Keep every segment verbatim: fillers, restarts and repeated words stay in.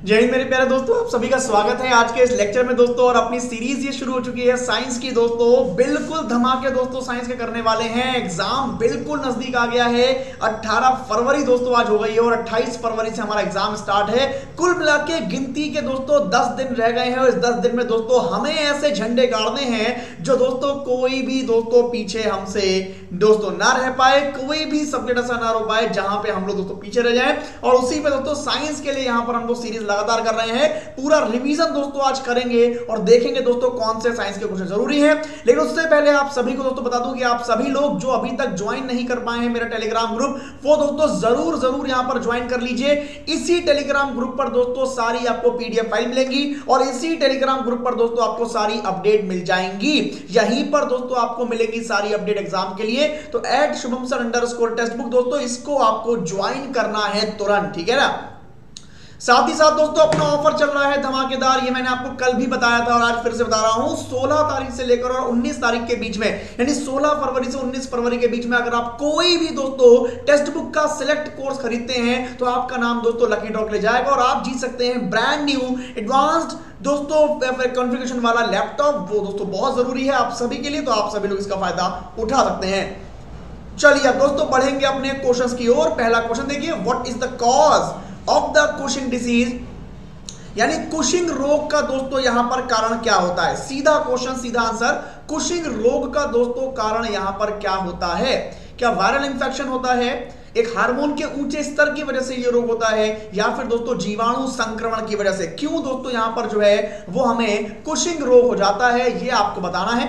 जय हिंद मेरे प्यारे दोस्तों, आप सभी का स्वागत है आज के इस लेक्चर में दोस्तों। और अपनी सीरीज ये शुरू हो चुकी है साइंस की दोस्तों। बिल्कुल धमाके दोस्तों साइंस के करने वाले हैं। एग्जाम बिल्कुल नजदीक आ गया है। अठारह फरवरी दोस्तों आज हो गई है और अट्ठाईस फरवरी से हमारा एग्जाम स्टार्ट है। कुल मिला के गिनती के दोस्तों दस दिन रह गए हैं और इस दस दिन में दोस्तों हमें ऐसे झंडे गाड़ने हैं जो दोस्तों कोई भी दोस्तों पीछे हमसे दोस्तों ना रह पाए, कोई भी सब्जेक्ट ऐसा ना हो पाए जहां पे हम लोग दोस्तों पीछे रह जाएं। और उसी पे दोस्तों साइंस के लिए यहां पर हम लोग सीरीज लगातार कर रहे हैं। पूरा रिवीजन दोस्तों आज करेंगे और देखेंगे दोस्तों कौन से साइंस के क्वेश्चन जरूरी हैं। लेकिन उससे पहले आप सभी को दोस्तों बता दूं कि आप सभी लोग जो अभी तक ज्वाइन नहीं कर पाए हैं मेरा टेलीग्राम ग्रुप, वो दोस्तों जरूर जरूर यहां पर ज्वाइन कर लीजिए। इसी टेलीग्राम ग्रुप पर दोस्तों सारी आपको पीडीएफ फाइल मिलेगी और इसी टेलीग्राम ग्रुप पर दोस्तों आपको सारी अपडेट मिल जाएंगी। यहीं पर दोस्तों आपको मिलेगी सारी अपडेट एग्जाम के लिए। तो at Shubham sir underscore text book दोस्तों इसको आपको ज्वाइन करना है तुरंत, ठीक है ना। साथ ही साथ दोस्तों अपना ऑफर चल रहा है धमाकेदार, ये मैंने आपको कल भी बताया था और आज फिर से बता रहा हूं। सोलह तारीख से लेकर और उन्नीस तारीख के बीच में, यानी सोलह फरवरी से उन्नीस फरवरी के बीच में अगर आप कोई भी दोस्तों टेक्स्ट बुक का सिलेक्ट कोर्स खरीदते हैं तो आपका नाम दोस्तों लकी ड्रॉ के लिए जाएगा और आप जीत सकते हैं ब्रांड न्यू एडवांस्ड दोस्तों कॉन्फ़िगरेशन वाला लैपटॉप। वो दोस्तों बहुत जरूरी है आप सभी के लिए, तो आप सभी लोग इसका फायदा उठा सकते हैं। चलिए अब दोस्तों बढ़ेंगे अपने क्वेश्चंस की ओर। पहला क्वेश्चन देखिए, what is the cause of the Cushing disease, यानी कुशिंग रोग का दोस्तों यहां पर कारण क्या होता है। सीधा क्वेश्चन सीधा आंसर, कुशिंग रोग का दोस्तों कारण यहां पर क्या होता है। क्या वायरल इंफेक्शन होता है, एक हार्मोन के ऊंचे स्तर की वजह से यह रोग होता है, या फिर दोस्तों जीवाणु संक्रमण की वजह से। क्यों दोस्तों यहां पर जो है वो हमें कुशिंग रोग हो जाता है ये आपको बताना है।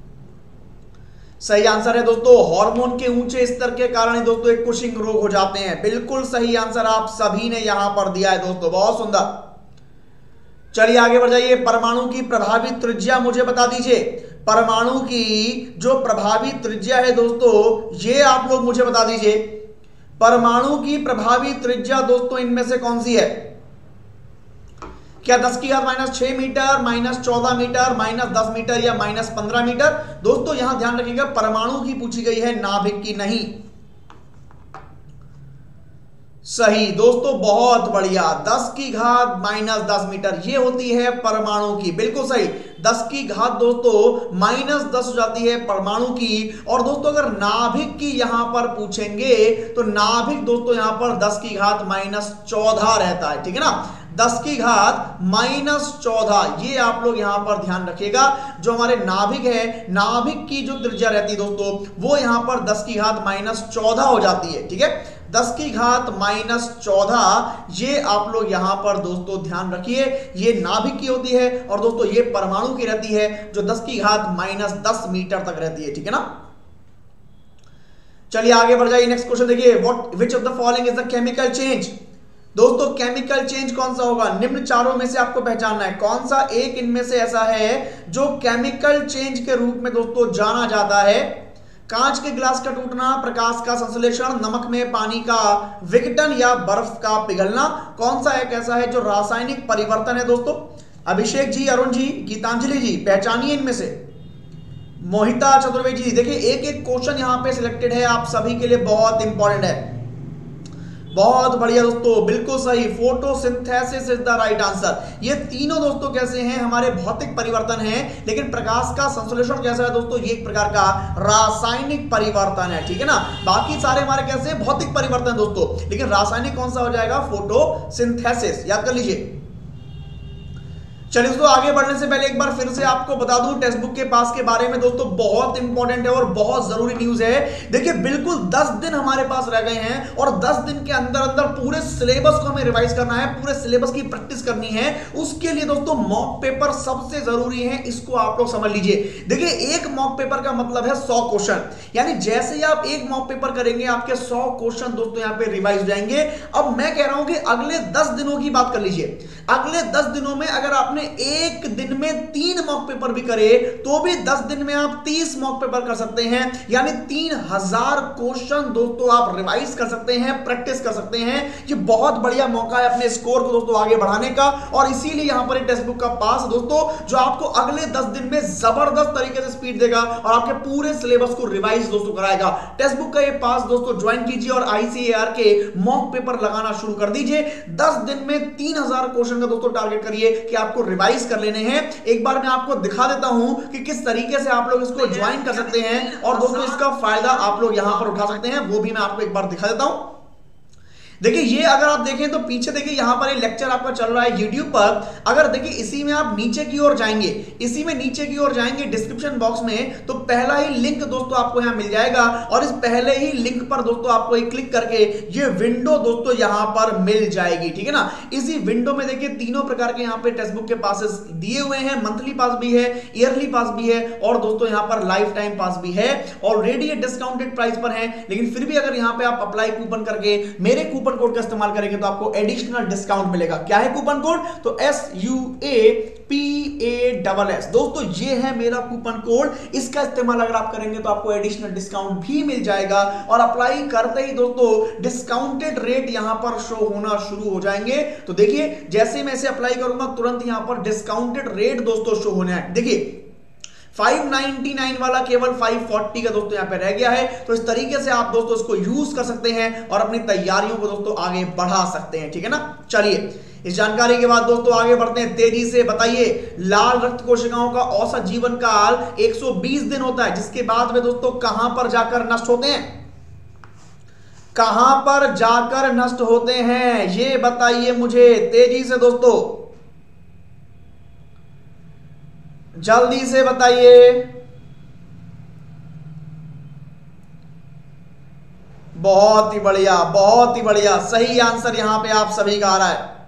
सही आंसर है दोस्तों हार्मोन के ऊंचे स्तर के कारण दोस्तों एक कुशिंग रोग हो जाते हैं। बिल्कुल सही आंसर आप सभी ने यहां पर दिया है दोस्तों, बहुत सुंदर। चलिए आगे बढ़ जाइए। परमाणु की प्रभावी त्रिज्या मुझे बता दीजिए। परमाणु की जो प्रभावी त्रिज्या है दोस्तों ये आप लोग मुझे बता दीजिए। परमाणु की प्रभावी त्रिज्या दोस्तों इनमें से कौन सी है। क्या दस की घात माइनस छह मीटर, माइनस चौदह मीटर, माइनस दस मीटर या माइनस पंद्रह मीटर। दोस्तों यहां ध्यान रखिएगा परमाणु की पूछी गई है, नाभिक की नहीं। सही दोस्तों, बहुत बढ़िया। दस की घात माइनस दस मीटर ये होती है परमाणु की, बिल्कुल सही। दस की घात दोस्तों माइनस दस हो जाती है परमाणु की। और दोस्तों अगर नाभिक की यहां पर पूछेंगे तो नाभिक दोस्तों यहां पर दस की घात माइनस चौदह रहता है, ठीक है ना। दस की घात माइनस चौदह, ये आप लोग यहां पर ध्यान रखिएगा। जो हमारे नाभिक है, नाभिक की जो त्रिज्या रहती है दोस्तों वो यहां पर दस की घात माइनस चौदह हो जाती है, ठीक है। दस की घात माइनस चौदह ये आप लोग यहां पर दोस्तों ध्यान रखिए, ये नाभिक की होती है। और दोस्तों ये परमाणु की रहती है जो दस की घात माइनस दस मीटर तक रहती है, ठीक है ना। चलिए आगे बढ़ जाइए। नेक्स्ट क्वेश्चन देखिए, what which of the following is the chemical change. दोस्तों केमिकल चेंज कौन सा होगा, निम्न चारों में से आपको पहचानना है कौन सा एक इनमें से ऐसा है जो केमिकल चेंज के रूप में दोस्तों जाना जाता है। कांच के गिलास का टूटना, प्रकाश का संश्लेषण, नमक में पानी का विघटन या बर्फ का पिघलना। कौन सा एक ऐसा है जो रासायनिक परिवर्तन है दोस्तों। अभिषेक जी, अरुण जी, गीतांजलि जी पहचानिए इनमें से। मोहिता चतुर्वेदी जी, देखिए एक एक क्वेश्चन यहां पे सिलेक्टेड है आप सभी के लिए, बहुत इंपॉर्टेंट है। बहुत बढ़िया दोस्तों, बिल्कुल सही। Photosynthesis is the right answer. ये तीनों दोस्तों कैसे हैं, हमारे भौतिक परिवर्तन हैं। लेकिन प्रकाश का संश्लेषण कैसा है दोस्तों, ये एक प्रकार का रासायनिक परिवर्तन है, ठीक है ना। बाकी सारे हमारे कैसे भौतिक परिवर्तन दोस्तों, लेकिन रासायनिक कौन सा हो जाएगा, फोटोसिंथेसिस, याद कर लीजिए। चलिए दोस्तों आगे बढ़ने से पहले एक बार फिर से आपको बता दूं टेक्स्ट बुक के पास के बारे में दोस्तों, बहुत इंपॉर्टेंट है और बहुत जरूरी न्यूज है। देखिए बिल्कुल दस दिन हमारे पास रह गए हैं और दस दिन के अंदर अंदर पूरे सिलेबस को हमें रिवाइज करना है, पूरे सिलेबस की प्रैक्टिस करनी है। उसके लिए दोस्तों मॉक पेपर सबसे जरूरी है, इसको आप लोग समझ लीजिए। देखिए एक मॉक पेपर का मतलब है सौ क्वेश्चन, यानी जैसे ही आप एक मॉक पेपर करेंगे आपके सौ क्वेश्चन दोस्तों यहाँ पे रिवाइज हो जाएंगे। अब मैं कह रहा हूं कि अगले दस दिनों की बात कर लीजिए। अगले दस दिनों में अगर आपने एक दिन में तीन मॉक पेपर भी करे तो भी दस दिन में आप तीस मॉक पेपर कर सकते हैं, यानी तीन हजार क्वेश्चन दोस्तों आप रिवाइज कर सकते हैं, प्रैक्टिस कर सकते हैं। ये बहुत बढ़िया मौका है अपने स्कोर को दोस्तों आगे बढ़ाने का। और इसीलिए यहां पर टेक्स्ट बुक का पास दोस्तों जो आपको अगले दस दिन में जबरदस्त तरीके से स्पीड देगा और आपके पूरे सिलेबस को रिवाइज दोस्तों कराएगा। टेक्स्ट बुक का ये पास दोस्तों ज्वाइन कीजिए और आईसीएआर के मॉक पेपर लगाना शुरू कर दीजिए। दस दिन में तीन हजार क्वेश्चन क्वेश्चन का दोस्तों टारगेट करिए कि आपको रिवाइज कर लेने हैं। एक बार मैं आपको दिखा देता हूं कि किस तरीके से आप लोग इसको ज्वाइन कर सकते हैं और दोस्तों इसका फायदा आप लोग यहां पर उठा सकते हैं, वो भी मैं आपको एक बार दिखा देता हूं। देखिए ये अगर आप देखें तो पीछे देखिए यहां पर ये लेक्चर आपका चल रहा है यूट्यूब पर। अगर देखिए इसी में आप नीचे की ओर जाएंगे, इसी में नीचे की ओर जाएंगे डिस्क्रिप्शन बॉक्स में, तो पहला ही लिंक दोस्तों आपको यहां मिल जाएगा और इस पहले ही लिंक पर दोस्तों आपको एक क्लिक करके ये विंडो दोस्तों यहां पर मिल जाएगी, ठीक है ना। इसी विंडो में देखिए तीनों प्रकार के यहां पे टेक्स्ट बुक के पासेस दिए हुए हैं, मंथली पास भी है, ईयरली पास भी है और दोस्तों यहां पर लाइफ टाइम पास भी है। ऑलरेडी ये डिस्काउंटेड प्राइस पर है, लेकिन फिर भी अगर यहां पे आप अप्लाई कूपन करके मेरे कूपन कोड का इस्तेमाल करेंगे तो आपको एडिशनल डिस्काउंट मिलेगा। क्या है कूपन कोड? तो S U A P A double S दोस्तों ये है मेरा कूपन कोड। इसका इस्तेमाल अगर आप करेंगे तो आपको एडिशनल डिस्काउंट भी मिल जाएगा और अप्लाई करते ही दोस्तों डिस्काउंटेड रेट यहां पर शो होना शुरू हो जाएंगे। तो देखिए जैसे मैं इसे अप्लाई करूंगा तुरंत यहां पर डिस्काउंटेड रेट दोस्तों शो होने हैं। देखिए फाइव नाइंटी नाइन वाला केवल फाइव फोर्टी का दोस्तों यहां पे रह गया है। तो इस तरीके से आप दोस्तों इसको यूज कर सकते हैं और अपनी तैयारियों को दोस्तों आगे बढ़ा सकते हैं, ठीक है ना। चलिए इस जानकारी के बाद दोस्तों आगे बढ़ते हैं तेजी से। बताइए लाल रक्त कोशिकाओं का औसत जीवन काल एक सौ बीस दिन होता है, जिसके बाद में दोस्तों कहां पर जाकर नष्ट होते हैं? कहां पर जाकर नष्ट होते हैं ये बताइए मुझे तेजी से दोस्तों, जल्दी से बताइए। बहुत ही बढ़िया, बहुत ही बढ़िया, सही आंसर यहां पे आप सभी का आ रहा है।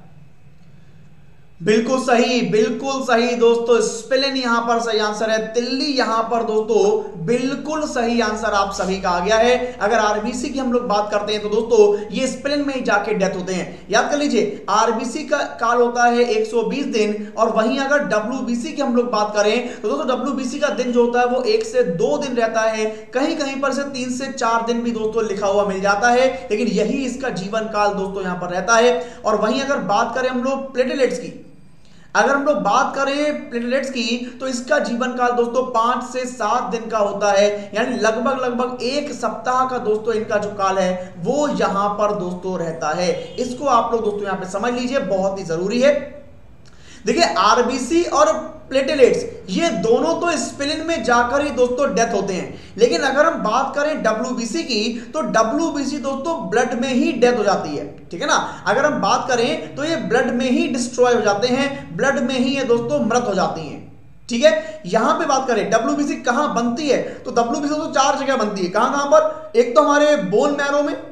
बिल्कुल सही, बिल्कुल सही दोस्तों, स्पेलिन यहां पर सही आंसर है। तिल्ली यहां पर दोस्तों बिल्कुल सही आंसर आप सभी का आ गया है। अगर आरबीसी की हम लोग बात करते हैं तो दोस्तों ये स्पेलिन में ही जाके डेथ होते हैं। याद कर लीजिए आरबीसी का काल होता है एक सौ बीस दिन और वहीं अगर डब्ल्यूबीसी की हम लोग बात करें तो दोस्तों डब्ल्यूबीसी का दिन जो होता है वो एक से दो दिन रहता है, कहीं कहीं पर से तीन से चार दिन भी दोस्तों लिखा हुआ मिल जाता है, लेकिन यही इसका जीवन काल दोस्तों यहां पर रहता है। और वहीं अगर बात करें हम लोग प्लेटलेट्स की, अगर हम लोग बात करें प्लेटलेट्स की तो इसका जीवन काल दोस्तों पांच से सात दिन का होता है, यानी लगभग लगभग एक सप्ताह का दोस्तों इनका जो काल है वो यहां पर दोस्तों रहता है। इसको आप लोग दोस्तों यहां पे समझ लीजिए, बहुत ही जरूरी है। देखिए आरबीसी और प्लेटलेट्स ये दोनों तो स्पेलिन में जाकर ही दोस्तों डेथ होते हैं, लेकिन अगर हम बात करें डब्ल्यूबीसी की तो डब्ल्यूबीसी दोस्तों ब्लड में ही डेथ हो जाती है, ठीक है ना। अगर हम बात करें तो ये ब्लड में ही डिस्ट्रॉय हो जाते हैं, ब्लड में ही ये दोस्तों मृत हो जाती हैं, ठीक है। यहां पे बात करें डब्ल्यूबीसी कहां बनती है तो डब्ल्यूबीसी दोस्तों चार जगह बनती है। कहां कहां पर? एक तो हमारे बोन मैरो में,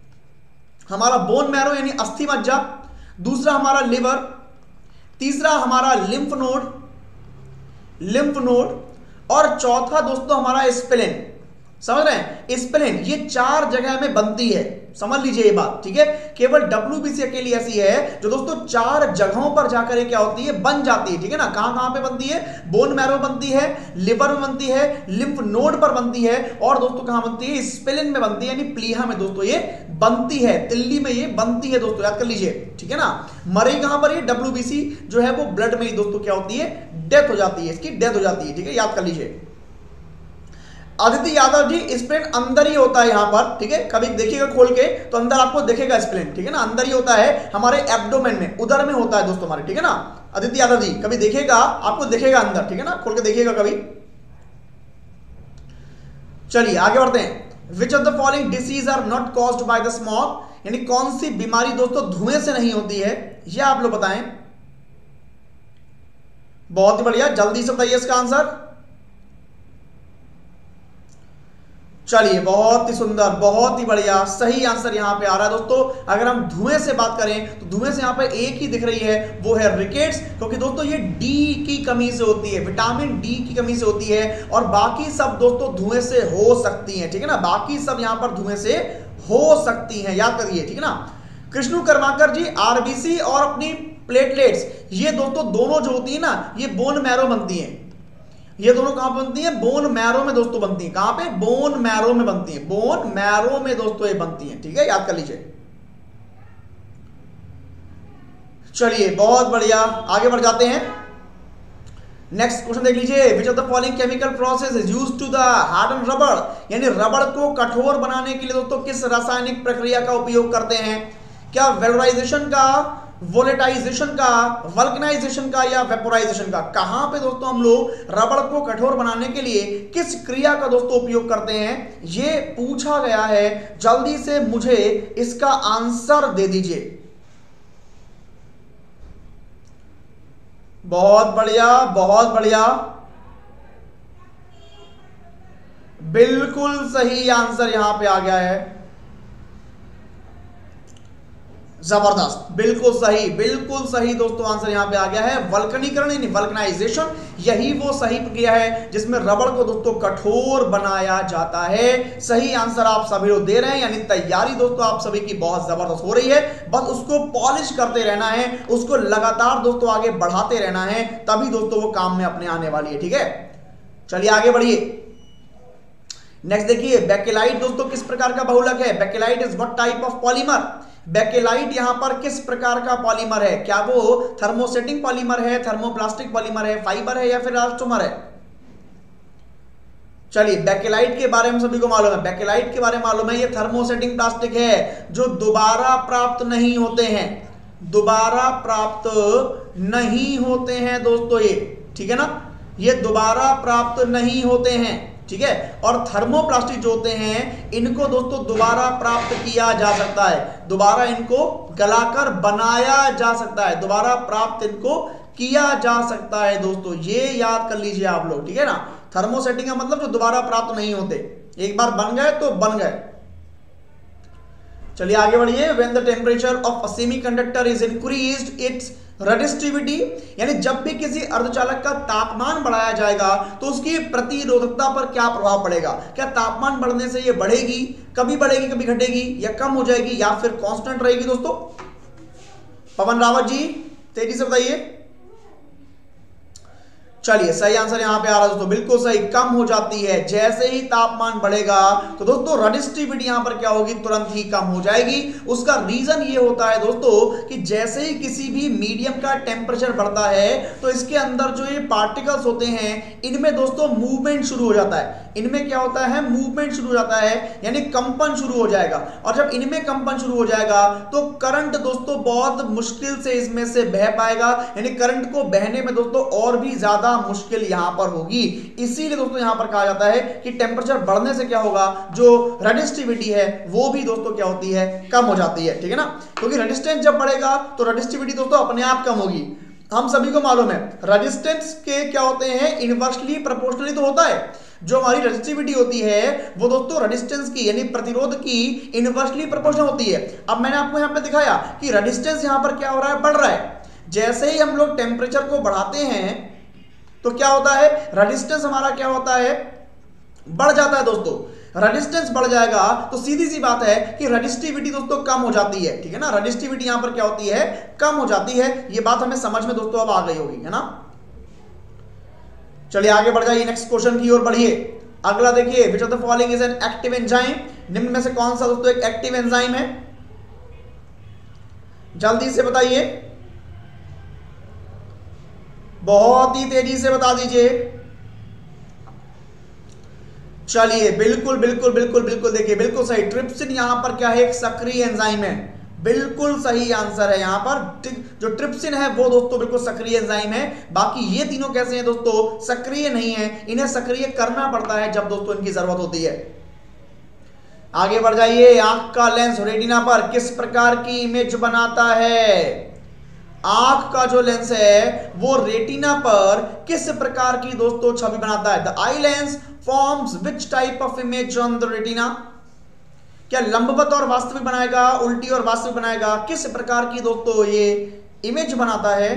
हमारा बोन मैरो यानी अस्थि मज्जा, दूसरा हमारा लिवर, तीसरा हमारा लिम्फ नोड, लिम्फ नोड और चौथा दोस्तों हमारा स्प्लेन। समझ रहे हैं? स्प्लेन ये चार जगह में बनती है, समझ लीजिए ये बात, ठीक है। केवल डब्ल्यूबीसी अकेली ऐसी है जो दोस्तों चार जगहों पर जाकर क्या होती है, बन जाती है, ठीक है ना। कहां कहां पे बनती है? बोन मैरो बनती है, लिवर में बनती है, लिम्फ नोड पर बनती है और दोस्तों कहां बनती है? स्प्लेन में बनती है, यानी प्लीहा में दोस्तों ये बनती है, तिल्ली में ये बनती है दोस्तों, याद कर लीजिए, ठीक है ना। मरी कहां पर? ये डब्ल्यूबीसी जो है वो ब्लड में ही दोस्तों क्या होती है, डेथ हो जाती है, इसकी डेथ हो जाती है, ठीक है, याद कर लीजिए। आदित्य यादव जी स्प्लेन अंदर ही होता है यहां पर, ठीक है। कभी देखिएगा खोल के तो अंदर आपको दिखेगा स्प्लेन, ठीक है ना, अंदर ही होता है हमारे एब्डोमेन में, उदर में होता है दोस्तों हमारे, ठीक है ना। आदित्य यादव जी कभी देखिएगा, आपको दिखेगा अंदर, ठीक है ना, खोल के देखिएगा कभी। चलिए आगे बढ़ते हैं। Which of the following disease are not caused by the smoke, यानी कौन सी बीमारी दोस्तों धुएं से नहीं होती है, यह आप लोग बताएं। बहुत ही बढ़िया, जल्दी से बताइए इसका आंसर। चलिए बहुत ही सुंदर, बहुत ही बढ़िया, सही आंसर यहां पे आ रहा है दोस्तों। अगर हम धुएं से बात करें तो धुएं से यहां पे एक ही दिख रही है, वो है रिकेट्स, क्योंकि दोस्तों ये डी की कमी से होती है, विटामिन डी की कमी से होती है और बाकी सब दोस्तों धुएं से हो सकती है, ठीक है ना, बाकी सब यहां पर धुएं से हो सकती हैं, याद करिए, ठीक है ना। कृष्णु कर्माकर जी आरबीसी और अपनी प्लेटलेट्स ये दोस्तों दोनों जो होती है ना ये बोन मैरो बनती हैं, ये दोनों कहां बनती है? बोन मैरो में दोस्तों बनती है। कहां पे? बोन मैरो में बनती है, बोन मैरो में दोस्तों ये बनती है, ठीक है, याद कर लीजिए। चलिए बहुत बढ़िया, आगे बढ़ जाते हैं। नेक्स्ट क्वेश्चन देख लीजिए। Which of the following chemical process is used to the harden rubber, यानी रबड़ को कठोर बनाने के लिए दोस्तों किस रासायनिक प्रक्रिया का उपयोग करते हैं? क्या वेलोराइजेशन का, वोलेटाइजेशन का, वल्कनाइजेशन का या वेपोराइजेशन का। कहां पे दोस्तों हम लोग रबड़ को कठोर बनाने के लिए किस क्रिया का दोस्तों उपयोग करते हैं, ये पूछा गया है। जल्दी से मुझे इसका आंसर दे दीजिए। बहुत बढ़िया, बहुत बढ़िया, बिल्कुल सही आंसर यहां पे आ गया है। जबरदस्त, बिल्कुल सही, बिल्कुल सही दोस्तों आंसर यहां पे आ गया है। वल्कनीकरण यानी वल्कनाइजेशन, यही वो सही प्रक्रिया है जिसमें रबड़ को दोस्तों कठोर बनाया जाता है। सही आंसर आप सभी लोग दे रहे हैं, यानी तैयारी दोस्तों आप सभी की बहुत जबरदस्त हो रही है। बस उसको पॉलिश करते रहना है, उसको लगातार दोस्तों आगे बढ़ाते रहना है, तभी दोस्तों वो काम में अपने आने वाली है। ठीक है, चलिए आगे बढ़िए। नेक्स्ट देखिए, बेकेलाइट दोस्तों किस प्रकार का बहुलक है? Bakelite is what type of polymer? Bakelite यहां पर किस प्रकार का पॉलीमर है? क्या वो थर्मोसेटिंग पॉलीमर है, थर्मोप्लास्टिक पॉलीमर है, फाइबर है या फिर इलास्टोमर है? चलिए, बेकेलाइट के बारे में सभी को मालूम है, बेकेलाइट के बारे में मालूम है, ये थर्मोसेटिंग प्लास्टिक है जो दोबारा प्राप्त नहीं होते हैं, दोबारा प्राप्त नहीं होते हैं दोस्तों ये, ठीक है ना, ये दोबारा प्राप्त नहीं होते हैं, ठीक है। और थर्मोप्लास्टिक जो होते हैं इनको दोस्तों दोबारा प्राप्त किया जा सकता है, दोबारा इनको गलाकर बनाया जा सकता है, दोबारा प्राप्त इनको किया जा सकता है दोस्तों, ये याद कर लीजिए आप लोग, ठीक है ना। थर्मोसेटिंग का मतलब जो दोबारा प्राप्त नहीं होते, एक बार बन गए तो बन गए। चलिए आगे बढ़िए। When the temperature of a semiconductor is increased its resistivity, यानी जब भी किसी अर्धचालक का तापमान बढ़ाया जाएगा तो उसकी प्रतिरोधकता पर क्या प्रभाव पड़ेगा? क्या तापमान बढ़ने से ये बढ़ेगी, कभी बढ़ेगी कभी घटेगी, या कम हो जाएगी, या फिर कांस्टेंट रहेगी दोस्तों? पवन रावत जी तेजी से बताइए। चलिए, सही आंसर यहां पे आ रहा है दोस्तों, बिल्कुल सही, कम हो जाती है। जैसे ही तापमान बढ़ेगा तो दोस्तों रेजिस्टिविटी यहां पर क्या होगी? तुरंत ही कम हो जाएगी। उसका रीजन ये होता है दोस्तों कि जैसे ही किसी भी मीडियम का टेम्परेचर बढ़ता है तो इसके अंदर जो ये पार्टिकल्स होते हैं इनमें दोस्तों मूवमेंट शुरू हो जाता है, इनमें क्या होता है? मूवमेंट शुरू हो जाता है, यानी कंपन शुरू हो जाएगा। और जब इनमें कंपन शुरू हो जाएगा तो करंट दोस्तों बहुत मुश्किल से इसमें से बह पाएगा, यानी करंट को बहने में दोस्तों और भी ज्यादा मुश्किल यहां पर होगी। इसीलिए दोस्तों यहां पर कहा जाता है कि टेम्परेचर बढ़ने से क्या होगा, जो रेजिस्टिविटी है वो भी दोस्तों क्या होती है? कम हो जाती है, ठीक है ना। क्योंकि रेजिस्टेंस जब बढ़ेगा तो रेजिस्टिविटी दोस्तों अपने आप कम होगी। हम सभी को मालूम है रेजिस्टेंस के क्या होते हैं? इनवर्सली प्रोपोर्शनली तो होता है। जो हमारी रेजिस्टिविटी होती है वो दोस्तों रेजिस्टेंस की यानी प्रतिरोध की इनवर्सली प्रोपोर्शनल होती है। अब मैंने आपको यहां पे दिखाया कि रेजिस्टेंस यहां पर क्या हो रहा है? बढ़ रहा है। जैसे ही हम लोग टेम्परेचर को बढ़ाते हैं तो क्या होता है? रेजिस्टेंस हमारा क्या होता है? बढ़ जाता है दोस्तों। रेजिस्टेंस बढ़ जाएगा तो सीधी सी बात है कि रेजिस्टिविटी दोस्तों कम हो जाती है, ठीक है ना। रेजिस्टिविटी यहां पर क्या होती है? कम हो जाती है। ये बात हमें समझ में दोस्तों अब आ गई होगी, है ना। चलिए आगे बढ़ जाइए, नेक्स्ट क्वेश्चन की ओर बढ़िए। अगला देखिए, which of the following is an active enzyme? निम्न में से कौन सा दोस्तों एक एक्टिव एंजाइम है? जल्दी से बताइए, बहुत ही तेजी से बता दीजिए। चलिए, बिल्कुल बिल्कुल बिल्कुल बिल्कुल देखिए, बिल्कुल सही, ट्रिप्सिन यहां पर क्या है? एक सक्रिय एंजाइम है, बिल्कुल सही आंसर है यहां पर। जो ट्रिप्सिन है वो दोस्तों बिल्कुल सक्रिय एंजाइम है। बाकी ये तीनों कैसे हैं दोस्तों? सक्रिय नहीं है, इन्हें सक्रिय करना पड़ता है जब दोस्तों इनकी जरूरत होती है। आगे बढ़ जाइए। आंख का लेंस रेटिना पर किस प्रकार की इमेज बनाता है? आंख का जो लेंस है वो रेटिना पर किस प्रकार की दोस्तों छवि बनाता है? The eye lens forms which type of image on the retina? क्या लंबवत और वास्तविक बनाएगा, उल्टी और वास्तविक बनाएगा? किस प्रकार की दोस्तों ये इमेज बनाता है?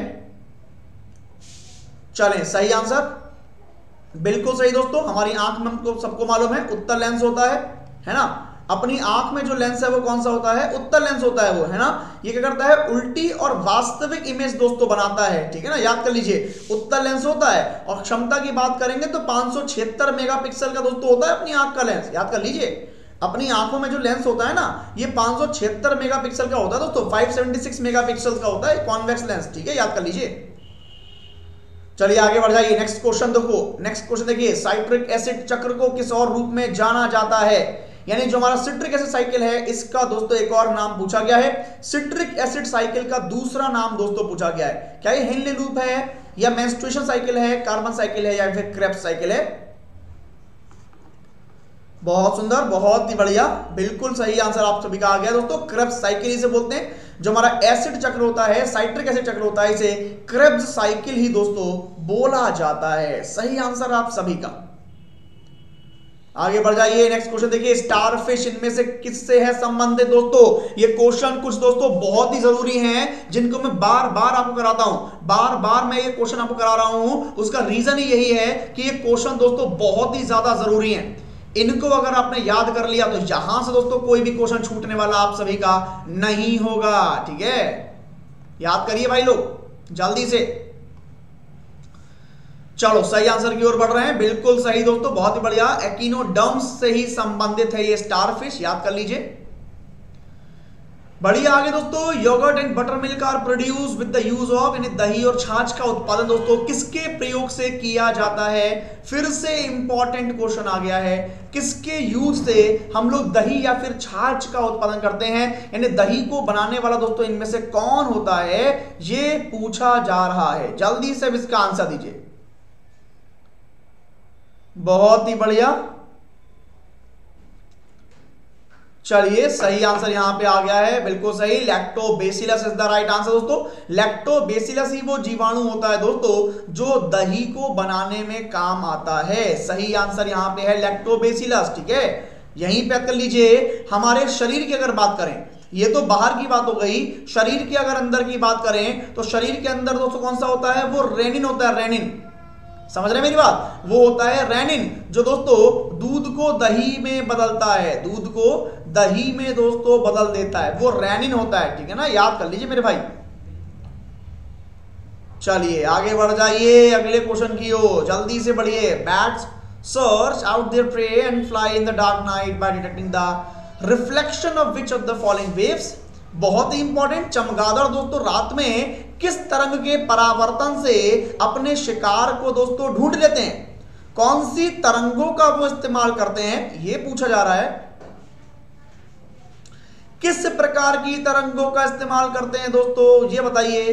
चलें, सही आंसर बिल्कुल सही दोस्तों। हमारी आंख में हमको सबको मालूम है उत्तल लेंस होता है, है ना। अपनी आंख में जो लेंस है वो कौन सा होता है? उत्तल लेंस होता है वो, है ना। ये क्या करता है? उल्टी और वास्तविक इमेज दोस्तों बनाता है, ठीक है ना। याद कर लीजिए, उत्तल लेंस होता है और क्षमता की बात करेंगे तो पांच सौ छिहत्तर मेगापिक्सल का दोस्तों होता है अपनी आंख का लेंस। याद कर लीजिए, अपनी आंखों में जो लेंस होता है ना ये पांच सौ छिहत्तर मेगापिक्सल का होता है दोस्तों, पाँच सौ छिहत्तर मेगापिक्सल का होता है कॉन्वेक्स लेंस, ठीक है, याद कर लीजिए। चलिए आगे बढ़ जाइए, नेक्स्ट क्वेश्चन देखो। नेक्स्ट क्वेश्चन देखिए, साइट्रिक एसिड चक्र को किस और रूप में जाना जाता है? यानी जो हमारा सिट्रिक एसिड साइकिल है इसका दोस्तों एक और नाम पूछा गया है, सिट्रिक एसिड साइकिल का दूसरा नाम दोस्तों पूछा गया है। क्या ये हेनले लूप है या मेंस्ट्रुएशन साइकिल है, कार्बन साइकिल है या फिर क्रेब्स साइकिल है? बहुत सुंदर, बहुत ही बढ़िया, बिल्कुल सही आंसर आप सभी का आ गया दोस्तों। क्रेब्स साइकिल इसे बोलते हैं। जो हमारा एसिड चक्र होता है, साइट्रिक एसिड चक्र होता है, इसे क्रेब्स साइकिल ही दोस्तों बोला जाता है। सही आंसर आप सभी का। आगे बढ़ जाइए, नेक्स्ट क्वेश्चन देखिए, स्टारफिश इनमें से किससे है संबंधित दोस्तों? ये क्वेश्चन कुछ दोस्तों बहुत ही जरूरी हैं जिनको मैं बार बार आपको कराता हूं, बार बार मैं ये क्वेश्चन आपको करा रहा हूं। उसका रीजन ही यही है कि ये क्वेश्चन दोस्तों बहुत ही ज्यादा जरूरी हैं। इनको अगर आपने याद कर लिया तो यहां से दोस्तों कोई भी क्वेश्चन छूटने वाला आप सभी का नहीं होगा। ठीक है, याद करिए भाई लोग जल्दी से। चलो सही आंसर की ओर बढ़ रहे हैं, बिल्कुल सही दोस्तों, बहुत ही बढ़िया। एकिनोडर्म्स से ही संबंधित है ये स्टारफिश, याद कर लीजिए। बढ़िया आगे दोस्तों, yoghurt and butter milk are produce with the use of, यानी दही और छाछ का उत्पादन दोस्तों किसके प्रयोग से किया जाता है? फिर से इंपॉर्टेंट क्वेश्चन आ गया है, किसके यूज से हम लोग दही या फिर छाछ का उत्पादन करते हैं? यानी दही को बनाने वाला दोस्तों इनमें से कौन होता है, ये पूछा जा रहा है। जल्दी से इसका आंसर दीजिए। बहुत ही बढ़िया, चलिए सही आंसर यहां पे आ गया है, बिल्कुल सही। Lactobacillus is the right answer दोस्तों। लैक्टोबैसिलस ही वो जीवाणु होता है दोस्तों जो दही को बनाने में काम आता है। सही आंसर यहां पे है लैक्टोबैसिलस। ठीक है, यहीं पे कर लीजिए। हमारे शरीर की अगर बात करें, ये तो बाहर की बात हो गई, शरीर की अगर अंदर की बात करें तो शरीर के अंदर दोस्तों कौन सा होता है? वो रेनिन होता है, रेनिन। समझ रहे मेरी बात? वो होता है रेनिन, जो दोस्तों दूध को दही में बदलता है, दूध को दही में दोस्तों बदल देता है, वो रेनिन होता है। ठीक है ना, याद कर लीजिए मेरे भाई। चलिए आगे बढ़ जाइए अगले क्वेश्चन की ओर, जल्दी से बढ़िए। Bats search out their prey and fly in the dark night by detecting the reflection of which of the following waves. बहुत ही इंपॉर्टेंट, चमगादड़ दोस्तों रात में किस तरंग के परावर्तन से अपने शिकार को दोस्तों ढूंढ लेते हैं? कौन सी तरंगों का वो इस्तेमाल करते हैं, ये पूछा जा रहा है। किस प्रकार की तरंगों का इस्तेमाल करते हैं दोस्तों, ये बताइए।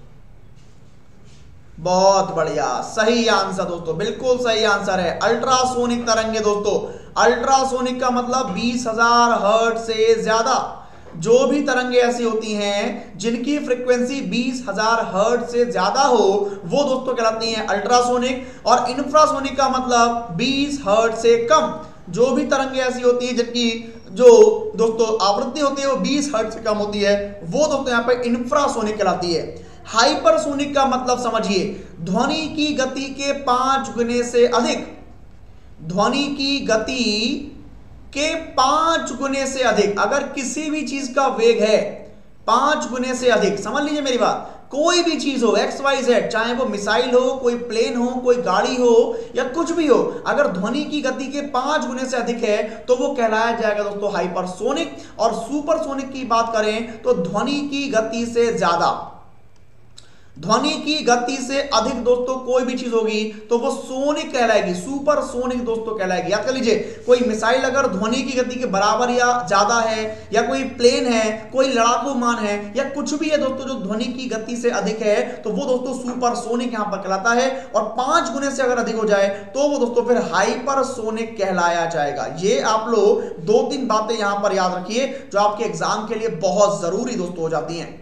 बहुत बढ़िया, सही आंसर दोस्तों, बिल्कुल सही आंसर है अल्ट्रासोनिक तरंगे दोस्तों। अल्ट्रासोनिक का मतलब बीस हजार हर्ट्ज से ज्यादा। जो भी तरंगे ऐसी होती हैं जिनकी फ्रीक्वेंसी बीस हजार हर्ट्ज से ज्यादा हो वो दोस्तों कहलाती हैं अल्ट्रासोनिक। और इंफ्रासोनिक का मतलब बीस हर्ट्ज से कम। जो भी तरंगे ऐसी होती हैं जिनकी जो दोस्तों आवृत्ति होती है वो बीस हर्ट्ज से कम होती है, वो दोस्तों यहां पर इंफ्रासोनिक कहलाती है। हाइपरसोनिक का मतलब समझिए, ध्वनि की गति के पांच गुने से अधिक, ध्वनि की गति के पांच गुने से अधिक। अगर किसी भी चीज का वेग है पांच गुने से अधिक, समझ लीजिए मेरी बात, कोई भी चीज हो एक्स वाई जेड, चाहे वो मिसाइल हो, कोई प्लेन हो, कोई गाड़ी हो या कुछ भी हो, अगर ध्वनि की गति के पांच गुने से अधिक है तो वो कहलाया जाएगा दोस्तों हाइपरसोनिक। और सुपरसोनिक की बात करें तो ध्वनि की गति से ज्यादा, ध्वनि की गति से अधिक दोस्तों कोई भी चीज होगी तो वो सोनिक कहलाएगी, सुपर सोनिक दोस्तों कहलाएगी। याद कर लीजिए, कोई मिसाइल अगर ध्वनि की गति के बराबर या ज्यादा है, या कोई प्लेन है, कोई लड़ाकू विमान है, या कुछ भी है दोस्तों जो ध्वनि की गति से अधिक है तो वो दोस्तों सुपर सोनिक यहां पर कहलाता है। और पांच गुने से अगर अधिक हो जाए तो वो दोस्तों फिर हाइपर सोनिक कहलाया जाएगा। ये आप लोग दो तीन बातें यहां पर याद रखिए जो आपके एग्जाम के लिए बहुत जरूरी दोस्तों हो जाती हैं।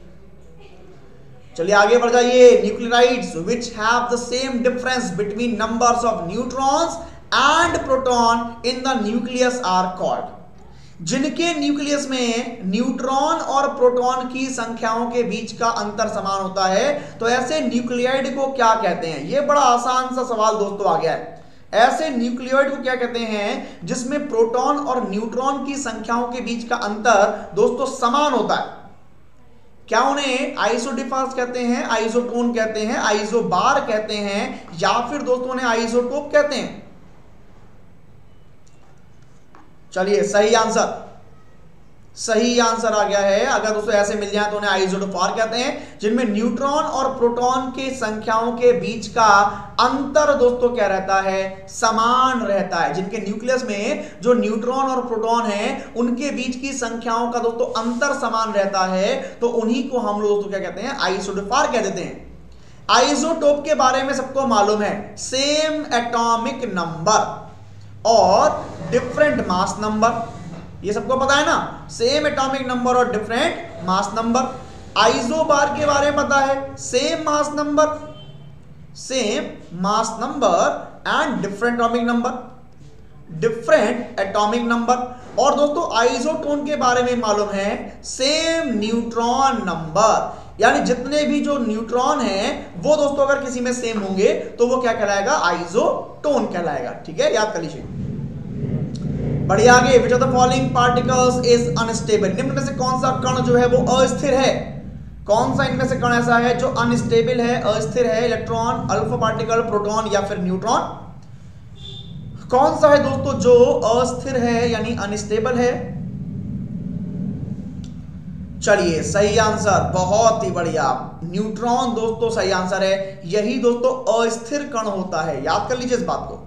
चलिए आगे बढ़ जाइए। Nucleotides which have the same difference between numbers of neutrons and proton in the nucleus are called. जिनके न्यूक्लियस में न्यूट्रॉन और प्रोटॉन की संख्याओं के बीच का अंतर समान होता है तो ऐसे न्यूक्लियोइड को क्या कहते हैं? यह बड़ा आसान सा सवाल दोस्तों आ गया है। ऐसे न्यूक्लियोइड को क्या कहते हैं जिसमें प्रोटॉन और न्यूट्रॉन की संख्याओं के बीच का अंतर दोस्तों समान होता है? क्या उन्हें आइसोडिफास कहते हैं, आइसोटोन कहते हैं, आइसोबार कहते हैं, या फिर दोस्तों उन्हें आइसोटोप कहते हैं? चलिए सही आंसर सही आंसर आ गया है। अगर दोस्तों ऐसे मिल जाए तो उन्हें आइसोटोफॉर कहते हैं, जिनमें न्यूट्रॉन और प्रोटॉन के संख्याओं के बीच का अंतर दोस्तों क्या रहता है, समान रहता है। जिनके न्यूक्लियस में जो न्यूट्रॉन और प्रोटॉन है उनके बीच की संख्याओं का दोस्तों अंतर समान रहता है, तो उन्हीं को हम लोग दोस्तों क्या कहते हैं, आइसोटोफॉर कह देते हैं। आइसोटोप के बारे में सबको मालूम है, सेम एटॉमिक नंबर और डिफरेंट मास नंबर, ये सबको पता है ना, सेम एटॉमिक नंबर और डिफरेंट मास नंबर। आइसोबार के बारे में पता है, same mass number, same mass number and different atomic number, different atomic number. और दोस्तों आइसोटोन के बारे में मालूम है, सेम न्यूट्रॉन नंबर, यानी जितने भी जो न्यूट्रॉन हैं वो दोस्तों अगर किसी में सेम होंगे तो वो क्या कहलाएगा, आइसोटोन कहलाएगा। ठीक है, याद कर लीजिए। बढ़िया आगे, which of the following particles is unstable, निम्न में से कौन सा कण जो है वो अस्थिर है, कौन सा इनमें से कण ऐसा है जो अनस्टेबल है, अस्थिर है, इलेक्ट्रॉन, अल्फा पार्टिकल, प्रोटॉन या फिर न्यूट्रॉन। कौन सा है दोस्तों जो अस्थिर है यानी अनस्टेबल है? चलिए सही आंसर, बहुत ही बढ़िया, न्यूट्रॉन दोस्तों सही आंसर है। यही दोस्तों अस्थिर कण होता है, याद कर लीजिए इस बात को।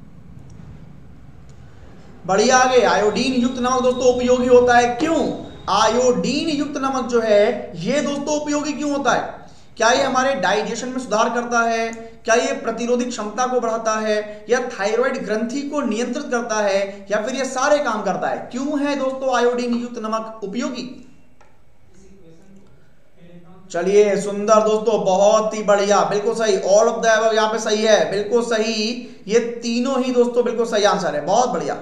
बढ़िया आगे, आयोडीन युक्त नमक दोस्तों उपयोगी होता है, क्यों? आयोडीन युक्त नमक जो है ये दोस्तों उपयोगी क्यों होता है? क्या ये हमारे डाइजेशन में सुधार करता है, क्या ये प्रतिरोधक क्षमता को बढ़ाता है, या थायराइड ग्रंथि को नियंत्रित करता है, या फिर ये सारे काम करता है? क्यों है दोस्तों आयोडीन युक्त नमक उपयोगी? चलिए सुंदर दोस्तों, बहुत ही बढ़िया, बिल्कुल सही, ऑल ऑफ द अबव यहां पे सही है, बिल्कुल सही, ये तीनों ही दोस्तों बिल्कुल सही आंसर है, बहुत बढ़िया।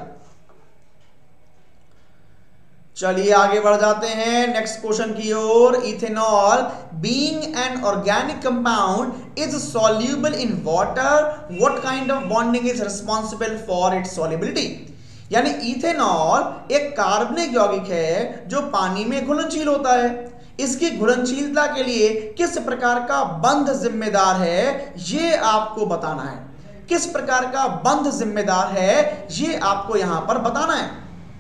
चलिए आगे बढ़ जाते हैं नेक्स्ट क्वेश्चन की ओर। Ethanol being an organic compound is soluble in water, what kind of bonding is responsible for its solubility? यानी इथेनॉल एक कार्बनिक यौगिक है जो पानी में घुलनशील होता है। इसकी घुलनशीलता के लिए किस प्रकार का बंध जिम्मेदार है, ये आपको बताना है। किस प्रकार का बंध जिम्मेदार है ये आपको यहां पर बताना है।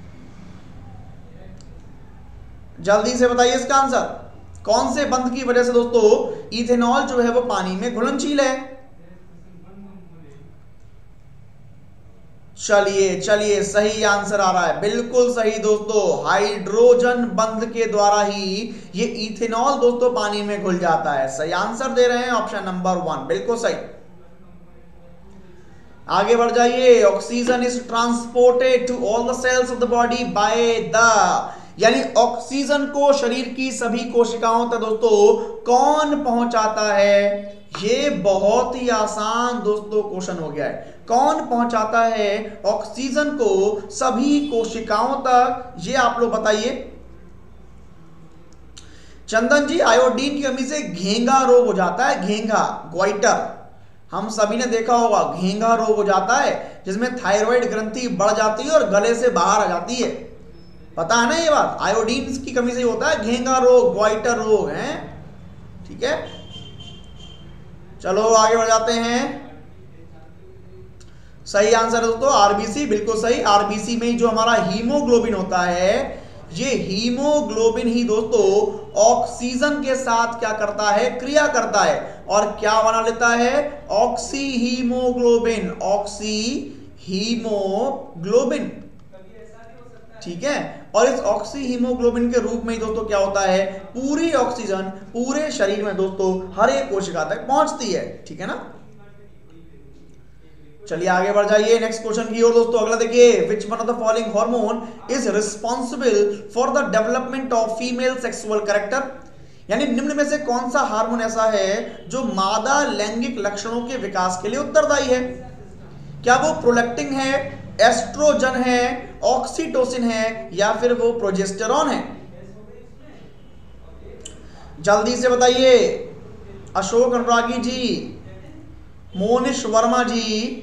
जल्दी से बताइए इसका आंसर, कौन से बंध की वजह से दोस्तों इथेनॉल जो है वो पानी में घुलनशील है? चलिए चलिए सही आंसर आ रहा है, बिल्कुल सही दोस्तों, हाइड्रोजन बंध के द्वारा ही ये इथेनॉल दोस्तों पानी में घुल जाता है। सही आंसर दे रहे हैं ऑप्शन नंबर वन, बिल्कुल सही। आगे बढ़ जाइए, oxygen is transported to all the cells of the body by the, यानी ऑक्सीजन को शरीर की सभी कोशिकाओं तक दोस्तों कौन पहुंचाता है? ये बहुत ही आसान दोस्तों क्वेश्चन हो गया है। कौन पहुंचाता है ऑक्सीजन को सभी कोशिकाओं तक, ये आप लोग बताइए। चंदन जी, आयोडीन की कमी से घेंगा रोग हो जाता है, घेंगा, ग्वाइटर, हम सभी ने देखा होगा, घेंगा रोग हो जाता है जिसमें थायराइड ग्रंथि बढ़ जाती है और गले से बाहर आ जाती है, पता है ना ये बात? आयोडीन की कमी से होता है घेंगा रोग, ग्वाइटर रोग है। ठीक है, चलो आगे बढ़ जाते हैं। सही आंसर है दोस्तों आरबीसी, बिल्कुल सही। आरबीसी में जो हमारा हीमोग्लोबिन होता है, ये हीमोग्लोबिन ही दोस्तों ऑक्सीजन के साथ क्या करता है, क्रिया करता है, और क्या बना लेता है, ऑक्सी हीमोग्लोबिन, ऑक्सी हीमोग्लोबिन। ठीक है, और इस ऑक्सी हीमोग्लोबिन के रूप में ही दोस्तों क्या होता है, पूरी ऑक्सीजन पूरे शरीर में दोस्तों हर एक कोशिका तक पहुंचती है। ठीक है ना, चलिए आगे बढ़ जाइए नेक्स्ट क्वेश्चन की ओर दोस्तों। अगला देखिए, which one of the following hormone is responsible for the development of female sexual character? यानी निम्न में से कौन सा हार्मोन ऐसा है जो मादा लैंगिक लक्षणों के विकास के लिए उत्तरदायी है? क्या वो प्रोलैक्टिन है, एस्ट्रोजन है, ऑक्सीटोसिन है, या फिर वो प्रोजेस्टेरॉन है? जल्दी से बताइए। अशोक अनुरागी जी, मोनिश वर्मा जी,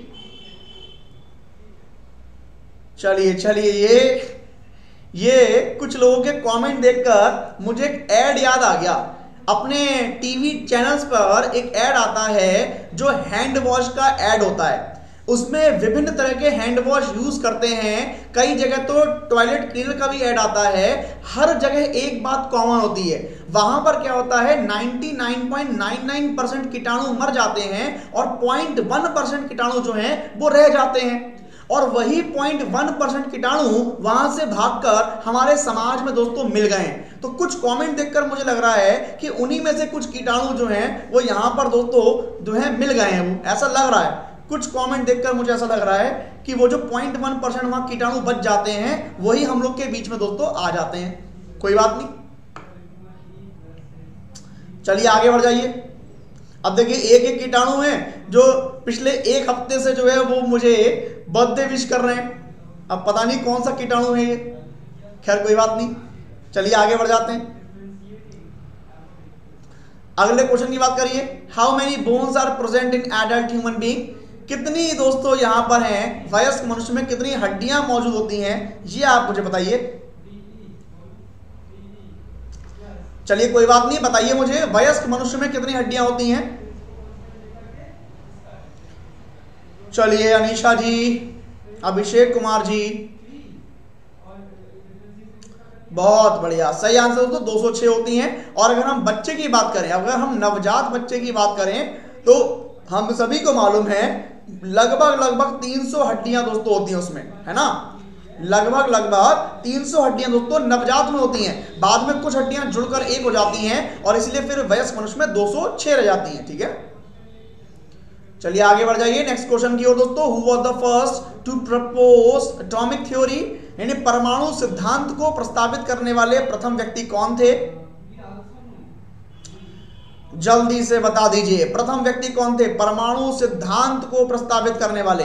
चलिए चलिए, ये ये कुछ लोगों के कमेंट देखकर मुझे एक ऐड याद आ गया। अपने टीवी चैनल्स पर एक ऐड आता है जो हैंड वॉश का ऐड होता है। उसमें विभिन्न तरह के हैंड वॉश यूज करते हैं, कई जगह तो टॉयलेट क्लीनर का भी ऐड आता है। हर जगह एक बात कॉमन होती है, वहां पर क्या होता है निन्यानवे पॉइंट नाइन नाइन परसेंट कीटाणु मर जाते हैं और ज़ीरो पॉइंट वन परसेंट कीटाणु जो हैं वो रह जाते हैं। और वही ज़ीरो पॉइंट वन परसेंट कीटाणु वहां से भागकर हमारे समाज में दोस्तों मिल गए हैं। तो कुछ कमेंट देखकर मुझे लग रहा है कि उन्हीं में से कुछ कीटाणु जो हैं वो यहां पर दोस्तों जो है मिल गए हैं, वो ऐसा लग रहा है। कुछ कमेंट देखकर मुझे ऐसा लग रहा है कि वो जो ज़ीरो पॉइंट वन परसेंट वहां कीटाणु बच जाते हैं वही हम लोग के बीच में दोस्तों आ जाते हैं। कोई बात नहीं, चलिए आगे बढ़ जाइए। अब देखिए एक एक कीटाणु हैं जो पिछले एक हफ्ते से जो है वो मुझे बर्थडे विश कर रहे हैं। अब पता नहीं कौन सा कीटाणु है ये, खैर कोई बात नहीं, चलिए आगे बढ़ जाते हैं। अगले क्वेश्चन की बात करिए, how many bones are present in adult human being. कितनी दोस्तों यहां पर हैं वयस्क मनुष्य में कितनी हड्डियां मौजूद होती हैं, ये आप मुझे बताइए। चलिए कोई बात नहीं, बताइए मुझे वयस्क मनुष्य में कितनी हड्डियां होती हैं। चलिए अनीशा जी, अभिषेक कुमार जी, बहुत बढ़िया, सही आंसर दोस्तों दो सौ छह होती हैं। और अगर हम बच्चे की बात करें, अगर हम नवजात बच्चे की बात करें तो हम सभी को मालूम है लगभग लगभग तीन सौ हड्डियां दोस्तों होती हैं उसमें, है ना। लगभग लगभग तीन सौ हड्डियां दोस्तों नवजात में होती हैं, बाद में कुछ हड्डियां जुड़कर एक हो जाती हैं और इसलिए फिर वयस्क मनुष्य में दो सौ छह रह जाती हैं। ठीक है, चलिए आगे बढ़ जाइए नेक्स्ट क्वेश्चन की ओर दोस्तों। Who was the first to propose atomic theory, यानी परमाणु सिद्धांत को प्रस्तावित करने वाले प्रथम व्यक्ति कौन थे। जल्दी से बता दीजिए, प्रथम व्यक्ति कौन थे परमाणु सिद्धांत को प्रस्तावित करने वाले।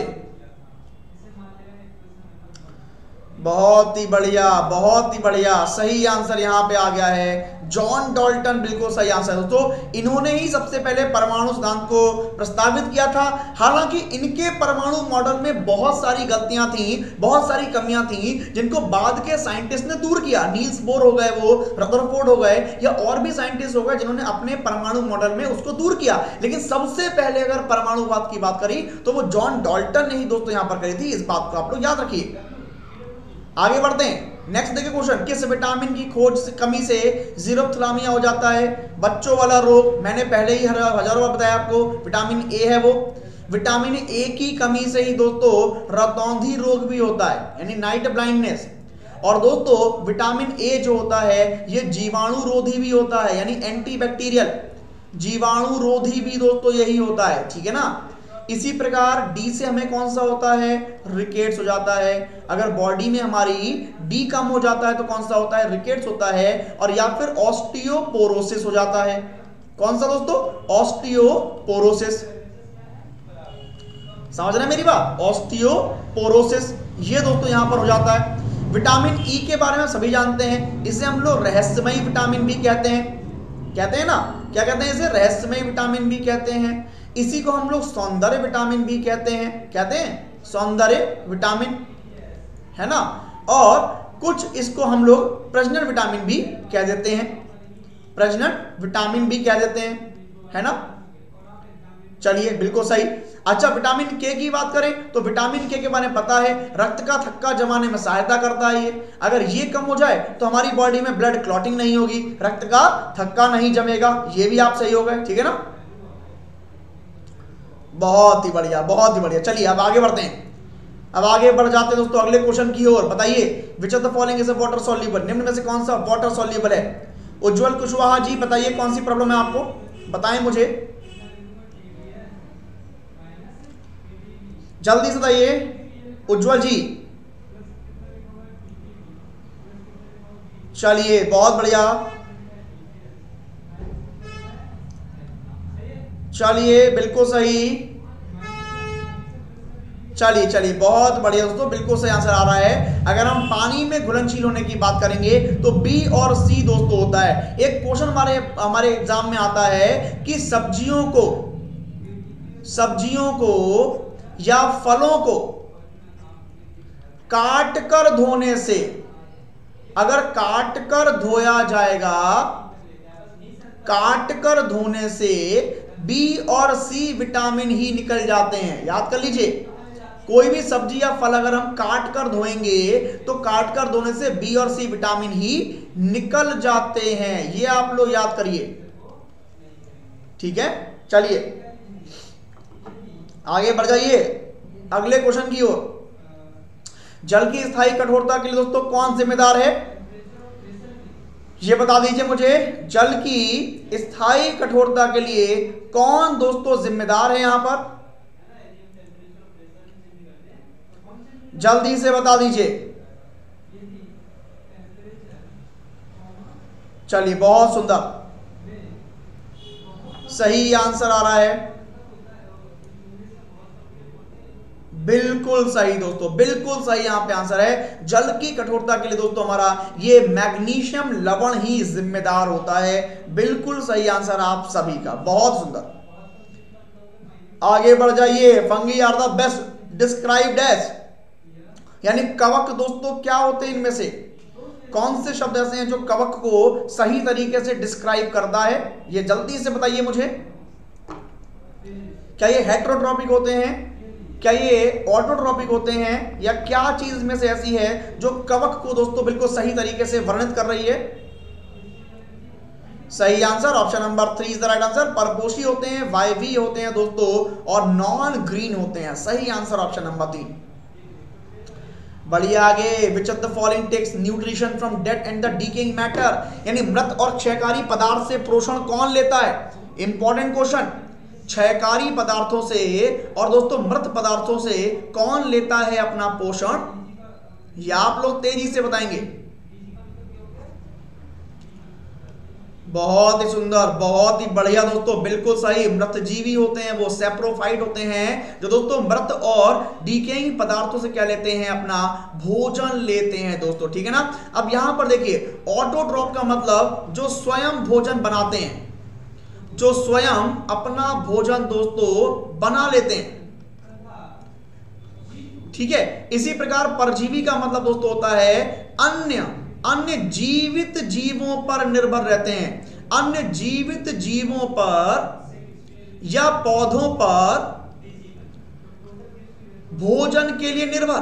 बहुत ही बढ़िया, बहुत ही बढ़िया, सही आंसर यहां पे आ गया है जॉन डाल्टन, बिल्कुल सही आंसर है दोस्तों। इन्होंने ही सबसे पहले परमाणु सिद्धांत को प्रस्तावित किया था। हालांकि इनके परमाणु मॉडल में बहुत सारी गलतियां थी, बहुत सारी कमियां थी, जिनको बाद के साइंटिस्ट ने दूर किया। नील्स बोर हो गए, वो रदरफोर्ड हो गए, या और भी साइंटिस्ट हो गए जिन्होंने अपने परमाणु मॉडल में उसको दूर किया। लेकिन सबसे पहले अगर परमाणुवाद की बात करी तो वो जॉन डाल्टन ने ही दोस्तों यहां पर करी थी। इस बात को आप लोग याद रखिए। आगे बढ़ते हैं, नेक्स्ट देखिए क्वेश्चन, किस विटामिन की खोज से कमी से जीरोफ्थाल्मिया हो जाता है। बच्चों वाला रोग, मैंने पहले ही हजारों बार बताया आपको, विटामिन ए है वो। विटामिन ए की कमी से ही दोस्तों रतौंधी रोग भी होता है, यानी नाइट ब्लाइंडनेस। और दोस्तों विटामिन ए जो होता है ये जीवाणु रोधी भी होता है, यानी एंटीबैक्टीरियल, जीवाणु रोधी भी दोस्तों यही होता है। ठीक है ना। इसी प्रकार डी से हमें कौन सा होता है, रिकेट्स हो जाता है। अगर बॉडी में हमारी डी कम हो जाता है तो कौन सा होता है, रिकेट्स होता है। और या फिर ऑस्टियोपोरोसिस हो जाता है। कौन सा दोस्तों, ऑस्टियोपोरोसिस। समझ रहे हैं मेरी बात, ऑस्टियोपोरोसिस ये दोस्तों यहां पर हो जाता है। विटामिन ई के बारे में सभी जानते हैं, इसे हम लोग रहस्यमयी विटामिन भी कहते हैं, कहते हैं ना, क्या कहते हैं इसे, रहस्यमयी विटामिन भी कहते हैं। इसी को हम लोग सौंदर्य विटामिन भी कहते हैं, कहते हैं सौंदर्य विटामिन, है ना। और कुछ इसको हम लोग प्रजनन विटामिन भी कह देते हैं, प्रजनन विटामिन भी कह देते हैं, है ना। चलिए बिल्कुल सही। अच्छा, विटामिन के की बात करें तो विटामिन के के बारे में पता है, रक्त का थक्का जमाने में सहायता करता है ये। अगर ये कम हो जाए तो हमारी बॉडी में ब्लड क्लॉटिंग नहीं होगी, रक्त का थक्का नहीं जमेगा। ये भी आप सही हो गए, ठीक है ना। बहुत ही बढ़िया, बहुत ही बढ़िया। चलिए अब आगे बढ़ते हैं, अब आगे बढ़ जाते हैं दोस्तों अगले क्वेश्चन की ओर। बताइए, which of the following is a water soluble, निम्न में से कौन सा वाटर सॉल्युबल है। उज्जवल कुशवाहा जी बताइए कौन सी प्रॉब्लम है आपको, बताएं मुझे जल्दी से बताइए उज्जवल जी। चलिए बहुत बढ़िया, चलिए बिल्कुल सही, चलिए चलिए बहुत बढ़िया दोस्तों, बिल्कुल सही आंसर आ रहा है। अगर हम पानी में घुलनशील होने की बात करेंगे तो बी और सी दोस्तों होता है। एक क्वेश्चन हमारे हमारे एग्जाम में आता है कि सब्जियों को सब्जियों को या फलों को काट कर धोने से, अगर काट कर धोया जाएगा, काट कर धोने से बी और सी विटामिन ही निकल जाते हैं। याद कर लीजिए, कोई भी सब्जी या फल अगर हम काट कर धोएंगे तो काट कर धोने से बी और सी विटामिन ही निकल जाते हैं, ये आप लोग याद करिए। ठीक है, चलिए आगे बढ़ जाइए अगले क्वेश्चन की ओर। जल की स्थायी कठोरता के लिए दोस्तों कौन जिम्मेदार है, ये बता दीजिए मुझे। जल की स्थायी कठोरता के लिए कौन दोस्तों जिम्मेदार है यहां पर, जल्दी से बता दीजिए। चलिए बहुत सुंदर, सही आंसर आ रहा है, बिल्कुल सही दोस्तों, बिल्कुल सही यहां पे आंसर है। जल की कठोरता के लिए दोस्तों हमारा ये मैग्नीशियम लवण ही जिम्मेदार होता है। बिल्कुल सही आंसर आप सभी का, बहुत सुंदर। आगे बढ़ जाइए। Fungi are the best described as, यानी कवक दोस्तों क्या होते हैं, इनमें से कौन से शब्द ऐसे हैं जो कवक को सही तरीके से डिस्क्राइब करता है, ये जल्दी से बताइए मुझे। क्या ये हेटेरोट्रॉपिक होते हैं, क्या ये ऑटोट्रॉपिक होते हैं, या क्या चीज में से ऐसी है जो कवक को दोस्तों बिल्कुल सही तरीके से वर्णित कर रही है। सही answer option number three is the right answer. परपोषी होते हैं, वायवीय होते हैं दोस्तों, और नॉन ग्रीन होते हैं। सही आंसर ऑप्शन नंबर तीन। बढ़िए आगे। Which of the following takes nutrition from dead and the decaying matter, यानी मृत और क्षयकारी पदार्थ से पोषण कौन लेता है। Important question. क्षयकारी पदार्थों से और दोस्तों मृत पदार्थों से कौन लेता है अपना पोषण, या आप लोग तेजी से बताएंगे। बहुत ही सुंदर, बहुत ही बढ़िया दोस्तों, बिल्कुल सही। मृतजीवी होते हैं वो सेप्रोफाइट होते हैं जो दोस्तों मृत और डीकेइंग पदार्थों से क्या लेते हैं, अपना भोजन लेते हैं दोस्तों। ठीक है ना। अब यहां पर देखिए ऑटोट्रॉप का मतलब जो स्वयं भोजन बनाते हैं, जो स्वयं अपना भोजन दोस्तों बना लेते हैं। ठीक है। इसी प्रकार परजीवी का मतलब दोस्तों होता है अन्य अन्य जीवित जीवों पर निर्भर रहते हैं, अन्य जीवित जीवों पर या पौधों पर भोजन के लिए निर्भर,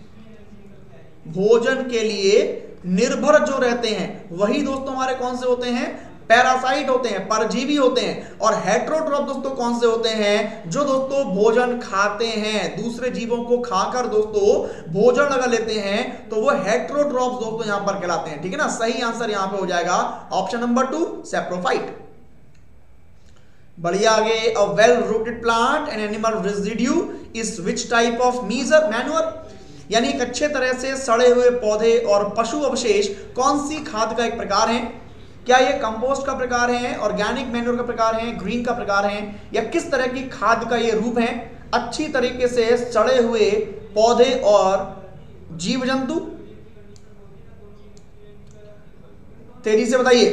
भोजन के लिए निर्भर जो रहते हैं वही दोस्तों हमारे कौन से होते हैं, पैरासाइट होते हैं, परजीवी होते हैं। और हेटेरोट्रॉप दोस्तों कौन से होते हैं, जो दोस्तों भोजन खाते हैं, दूसरे जीवों को खाकर दोस्तों भोजन लगा लेते हैं, तो वो हेटेरोट्रॉप्स दोस्तों यहां पर कहलाते हैं। ठीक है ना। सही आंसर यहां पे हो जाएगा ऑप्शन नंबर टू, सेप्रोफाइट। बढ़िया आगे। A well rooted plant and animal residue is which type of measure manure, यानी एक अच्छे तरह से सड़े हुए पौधे और पशु अवशेष कौन सी खाद का एक प्रकार है। क्या ये कंपोस्ट का प्रकार है, ऑर्गेनिक मैन्योर का प्रकार है, ग्रीन का प्रकार है, या किस तरह की खाद का ये रूप है। अच्छी तरीके से सड़े हुए पौधे और जीव जंतु, तेजी से बताइए।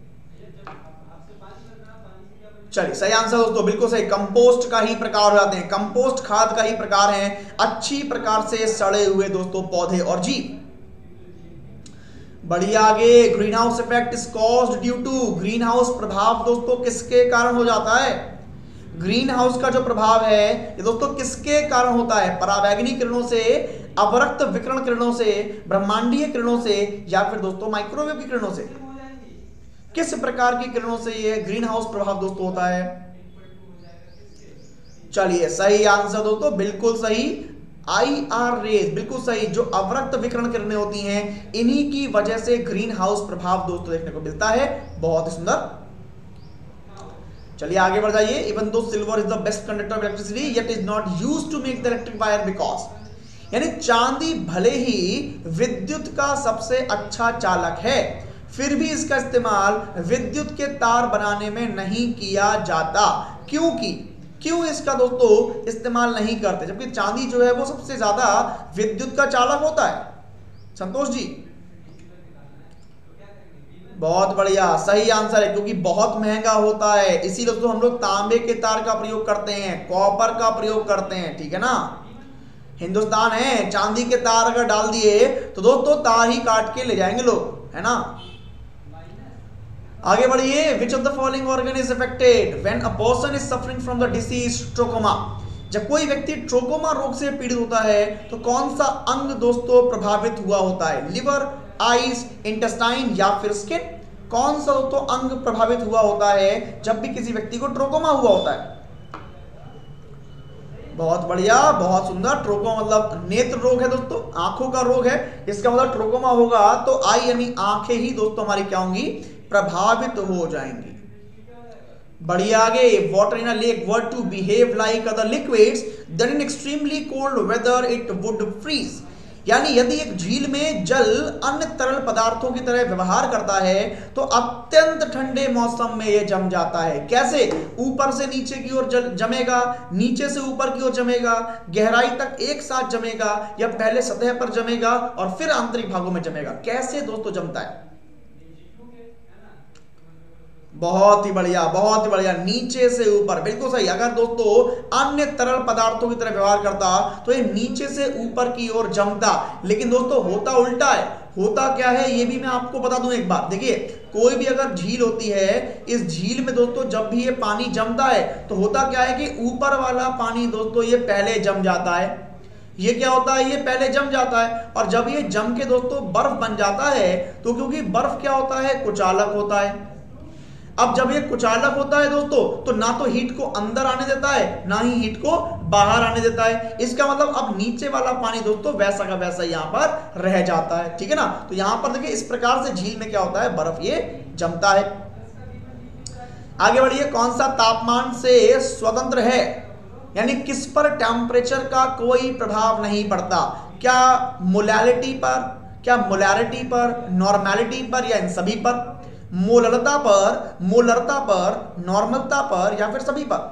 चलिए सही आंसर दोस्तों, बिल्कुल सही, कंपोस्ट का ही प्रकार हो जाते हैं, कंपोस्ट खाद का ही प्रकार है अच्छी प्रकार से सड़े हुए दोस्तों पौधे और जीव। बढ़िया आगे। Green house effect is caused due to, green house प्रभाव दोस्तों किसके कारण हो जाता है। ग्रीन हाउस का जो प्रभाव है ये दोस्तों किसके कारण होता है, परावैंगनी किरणों से, अवरक्त विकिरण किरणों से, ब्रह्मांडीय किरणों से, या फिर दोस्तों माइक्रोवेव की किरणों से। किस प्रकार की किरणों से ये ग्रीन हाउस प्रभाव दोस्तों होता है। चलिए सही आंसर दोस्तों, बिल्कुल सही, आई आर रेज, बिल्कुल सही। जो अवरक्त विकिरण किरणें होती हैं इन्हीं की वजह से ग्रीन हाउस प्रभाव दोस्तों देखने को मिलता है। बहुत ही सुंदर। चलिए आगे बढ़ जाइए। Even though silver is the best conductor of electricity yet is not used to make the electric wire because, यानी चांदी भले ही विद्युत का सबसे अच्छा चालक है फिर भी इसका इस्तेमाल विद्युत के तार बनाने में नहीं किया जाता। क्योंकि क्यों इसका दोस्तों इस्तेमाल नहीं करते, जबकि चांदी जो है वो सबसे ज्यादा विद्युत का चालक होता है। संतोष जी बहुत बढ़िया, सही आंसर है, क्योंकि बहुत महंगा होता है, इसीलिए दोस्तों हम लोग तांबे के तार का प्रयोग करते हैं, कॉपर का प्रयोग करते हैं। ठीक है ना। हिंदुस्तान है, चांदी के तार अगर डाल दिए तो दोस्तों तार ही काट के ले जाएंगे लोग, है ना। आगे बढ़िए। Which of the following organ is affected when a person is suffering from the disease trachoma, जब कोई व्यक्ति ट्रोकोमा रोग से पीड़ित होता है तो कौन सा अंग दोस्तों प्रभावित हुआ होता है? लिवर, आइज, इंटेस्टाइन या फिर स्किन? कौन सा दोस्तों अंग प्रभावित हुआ होता है जब भी किसी व्यक्ति को ट्रोकोमा हुआ होता है? बहुत बढ़िया, बहुत सुंदर। ट्रोकोमा मतलब नेत्र रोग है दोस्तों, आंखों का रोग है। इसका मतलब ट्रोकोमा होगा तो आई यानी आंखें ही दोस्तों हमारी क्या होंगी? प्रभावित हो जाएंगी। बढ़िया आगे, water in a lake were to behave like other liquids then in extremely cold weather it would freeze. यानी यदि एक झील में जल अन्य तरल पदार्थों की तरह व्यवहार करता है तो अत्यंत ठंडे मौसम में यह जम जाता है। कैसे? ऊपर से नीचे की ओर जमेगा, नीचे से ऊपर की ओर जमेगा, गहराई तक एक साथ जमेगा, या पहले सतह पर जमेगा और फिर आंतरिक भागों में जमेगा। कैसे दोस्तों जमता है? बहुत ही बढ़िया, बहुत ही बढ़िया, नीचे से ऊपर, बिल्कुल सही। अगर दोस्तों अन्य तरल पदार्थों की तरह व्यवहार करता तो ये नीचे से ऊपर की ओर जमता, लेकिन दोस्तों होता उल्टा है। होता क्या है ये भी मैं आपको बता दूं एक बार। देखिए, कोई भी अगर झील होती है, इस झील में दोस्तों जब भी ये पानी जमता है तो होता क्या है कि ऊपर वाला पानी दोस्तों ये पहले जम जाता है। ये क्या होता है? ये पहले जम जाता है, और जब ये जम के दोस्तों बर्फ बन जाता है तो क्योंकि बर्फ क्या होता है? कुचालक होता है। अब जब ये कुचालक होता है दोस्तों तो ना तो हीट को अंदर आने देता है ना ही हीट को बाहर आने देता है। इसका मतलब अब नीचे वाला पानी दोस्तों वैसा का वैसा यहां पर रह जाता है, ठीक है ना। तो यहां पर देखिए इस प्रकार से झील में क्या होता है? बर्फ ये जमता है। आगे बढ़िए, कौन सा तापमान से स्वतंत्र है? यानी किस पर टेम्परेचर का कोई प्रभाव नहीं पड़ता? क्या मोलैलिटी पर, क्या मोलैरिटी पर, नॉर्मैलिटी पर, या इन सभी पर? मोलरता पर, मोलरता पर, नॉर्मलता पर, या फिर सभी पर?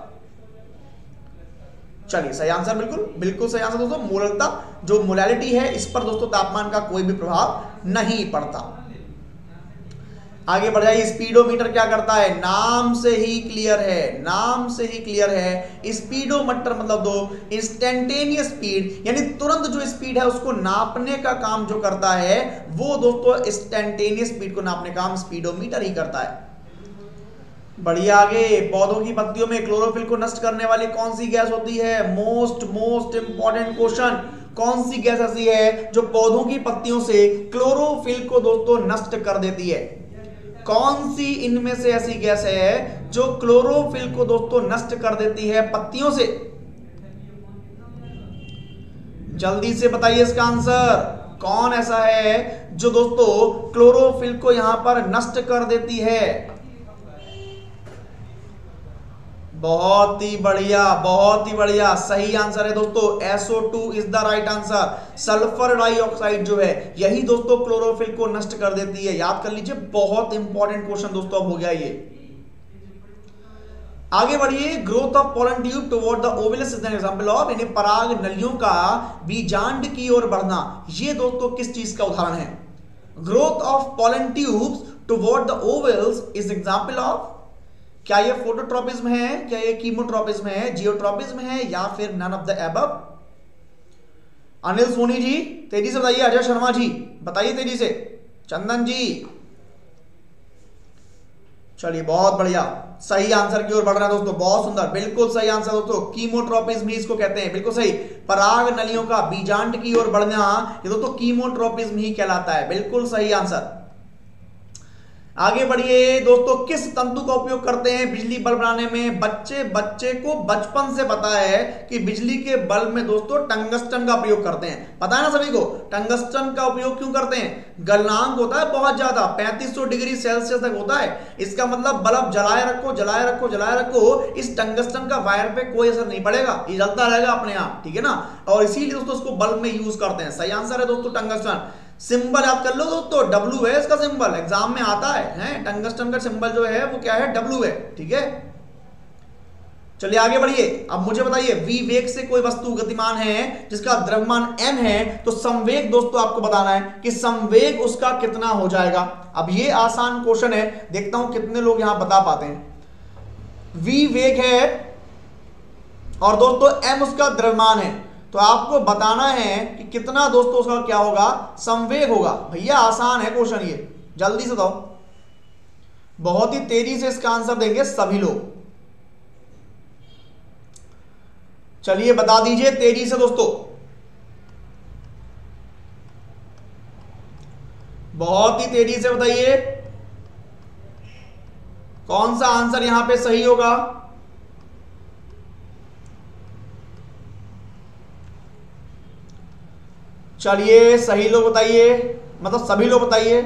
चलिए सही आंसर, बिल्कुल बिल्कुल सही आंसर दोस्तों, मोलरता। जो मोलैलिटी है इस पर दोस्तों तापमान का कोई भी प्रभाव नहीं पड़ता। आगे बढ़ जाइए, स्पीडोमीटर क्या करता है? नाम से ही क्लियर है, नाम से ही क्लियर है। स्पीडोमीटर मतलब दो इंस्टेंटेनियस स्पीड, यानी तुरंत जो स्पीड है उसको नापने का काम जो करता है वो दोस्तों इंस्टेंटेनियस स्पीड को नापने का काम स्पीडोमीटर ही करता है। बढ़िया आगे, पौधों की पत्तियों में क्लोरोफिल को नष्ट करने वाली कौन सी गैस होती है? Most most important question. कौन सी गैस ऐसी है जो पौधों की पत्तियों से क्लोरोफिल को दोस्तों नष्ट कर देती है? कौन सी इनमें से ऐसी गैस है जो क्लोरोफिल को दोस्तों नष्ट कर देती है पत्तियों से? जल्दी से बताइए इसका आंसर। कौन ऐसा है जो दोस्तों क्लोरोफिल को यहां पर नष्ट कर देती है? बहुत ही बढ़िया, बहुत ही बढ़िया, सही आंसर है दोस्तों, S O two is the right answer. Sulphur dioxide जो है यही दोस्तों क्लोरोफिल को नष्ट कर देती है। याद कर लीजिए, बहुत इंपॉर्टेंट क्वेश्चन दोस्तों अब हो गया ये। आगे बढ़िए, growth of pollen tube toward the ovules is an example of, यानी पराग नलियों का बीजांड की ओर बढ़ना, ये दोस्तों किस चीज का उदाहरण है? Growth of pollen tubes toward the ovules is example of. क्या ये फोटोट्रोपिज्म है, क्या ये कीमोट्रोपिज्म है, जियोट्रोपिज्म है, या फिर none of the above? Anil Soni ji तेजी से बताइए, अजय शर्मा जी बताइए तेजी से, चंदन जी। चलिए बहुत बढ़िया, सही आंसर की ओर बढ़ रहा है दोस्तों, बहुत सुंदर, बिल्कुल सही आंसर दोस्तों। कीमोट्रोपिज्म ही इसको कहते हैं, बिल्कुल सही। पराग नलियों का बीजांड की ओर बढ़ना ये दोस्तों कीमोट्रोपिज्म ही कहलाता है, बिल्कुल सही आंसर। आगे बढ़िए दोस्तों, किस तंतु का उपयोग करते हैं बिजली बल्ब बनाने में? बच्चे बच्चे को बचपन से पता है कि बिजली के बल्ब में दोस्तों टंगस्टन का प्रयोग करते हैं, पता है ना सभी को। टंगस्टन का उपयोग क्यों करते हैं? गलनांक होता है बहुत ज्यादा, पैंतीस सौ डिग्री सेल्सियस तक होता है। इसका मतलब बल्ब जलाए रखो जलाए रखो जलाए रखो, इस टंगस्टन का वायर पे कोई असर नहीं पड़ेगा, ये जलता रहेगा अपने आप, ठीक है ना। और इसीलिए दोस्तों उसको बल्ब में यूज करते हैं। सही आंसर है दोस्तों टंगस्टन। सिंबल याद कर लो दोस्तों, डब्ल्यू है इसका सिंबल, एग्जाम में आता है, हैं? टंगस्टन का सिंबल जो है वो क्या है? डब्ल्यू है, ठीक है। चलिए आगे बढ़िए, अब मुझे बताइए, v वेग से कोई वस्तु गतिमान है जिसका द्रव्यमान m है, तो संवेग दोस्तों आपको बताना है कि संवेग उसका कितना हो जाएगा। अब ये आसान क्वेश्चन है, देखता हूं कितने लोग यहां बता पाते हैं। v वेग है और दोस्तों m उसका द्रव्यमान है, तो आपको बताना है कि कितना दोस्तों उसका क्या होगा? संवेग होगा। भैया आसान है क्वेश्चन ये, जल्दी से दो, बहुत ही तेजी से इसका आंसर देंगे सभी लोग। चलिए बता दीजिए तेजी से दोस्तों, बहुत ही तेजी से बताइए कौन सा आंसर यहां पे सही होगा। चलिए सही लोग बताइए, मतलब सभी लोग बताइए।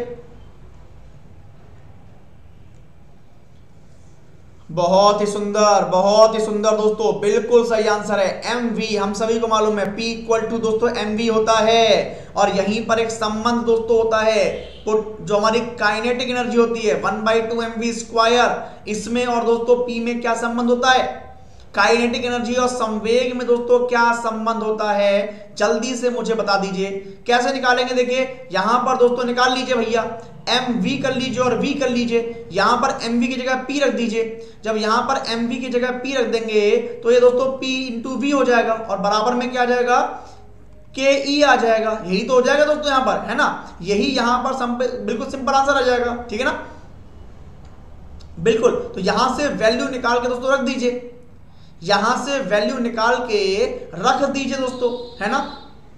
बहुत ही सुंदर, बहुत ही सुंदर दोस्तों, बिल्कुल सही आंसर है एम वी। हम सभी को मालूम है P इक्वल टू दोस्तों एम वी होता है, और यहीं पर एक संबंध दोस्तों होता है, जो हमारी काइनेटिक एनर्जी होती है one by two M V square. इसमें और दोस्तों P में क्या संबंध होता है, काइनेटिक एनर्जी और संवेग में दोस्तों क्या संबंध होता है, जल्दी से मुझे बता दीजिए। कैसे निकालेंगे, देखिए यहां पर दोस्तों निकाल लीजिए भैया, एम वी कर लीजिए और v कर लीजिए। यहां पर एम वी की जगह p रख दीजिए। जब यहां पर एम वी की जगह p रख देंगे तो ये दोस्तों p इंटू वी हो जाएगा, और बराबर में क्या आ जाएगा, के ई आ जाएगा। यही तो हो जाएगा दोस्तों यहां पर, है ना, यही यहां पर बिल्कुल सिंपल आंसर आ जाएगा, ठीक है ना, बिल्कुल। तो यहां से वैल्यू निकाल के दोस्तों रख दीजिए, यहां से वैल्यू निकाल के रख दीजिए दोस्तों, है ना,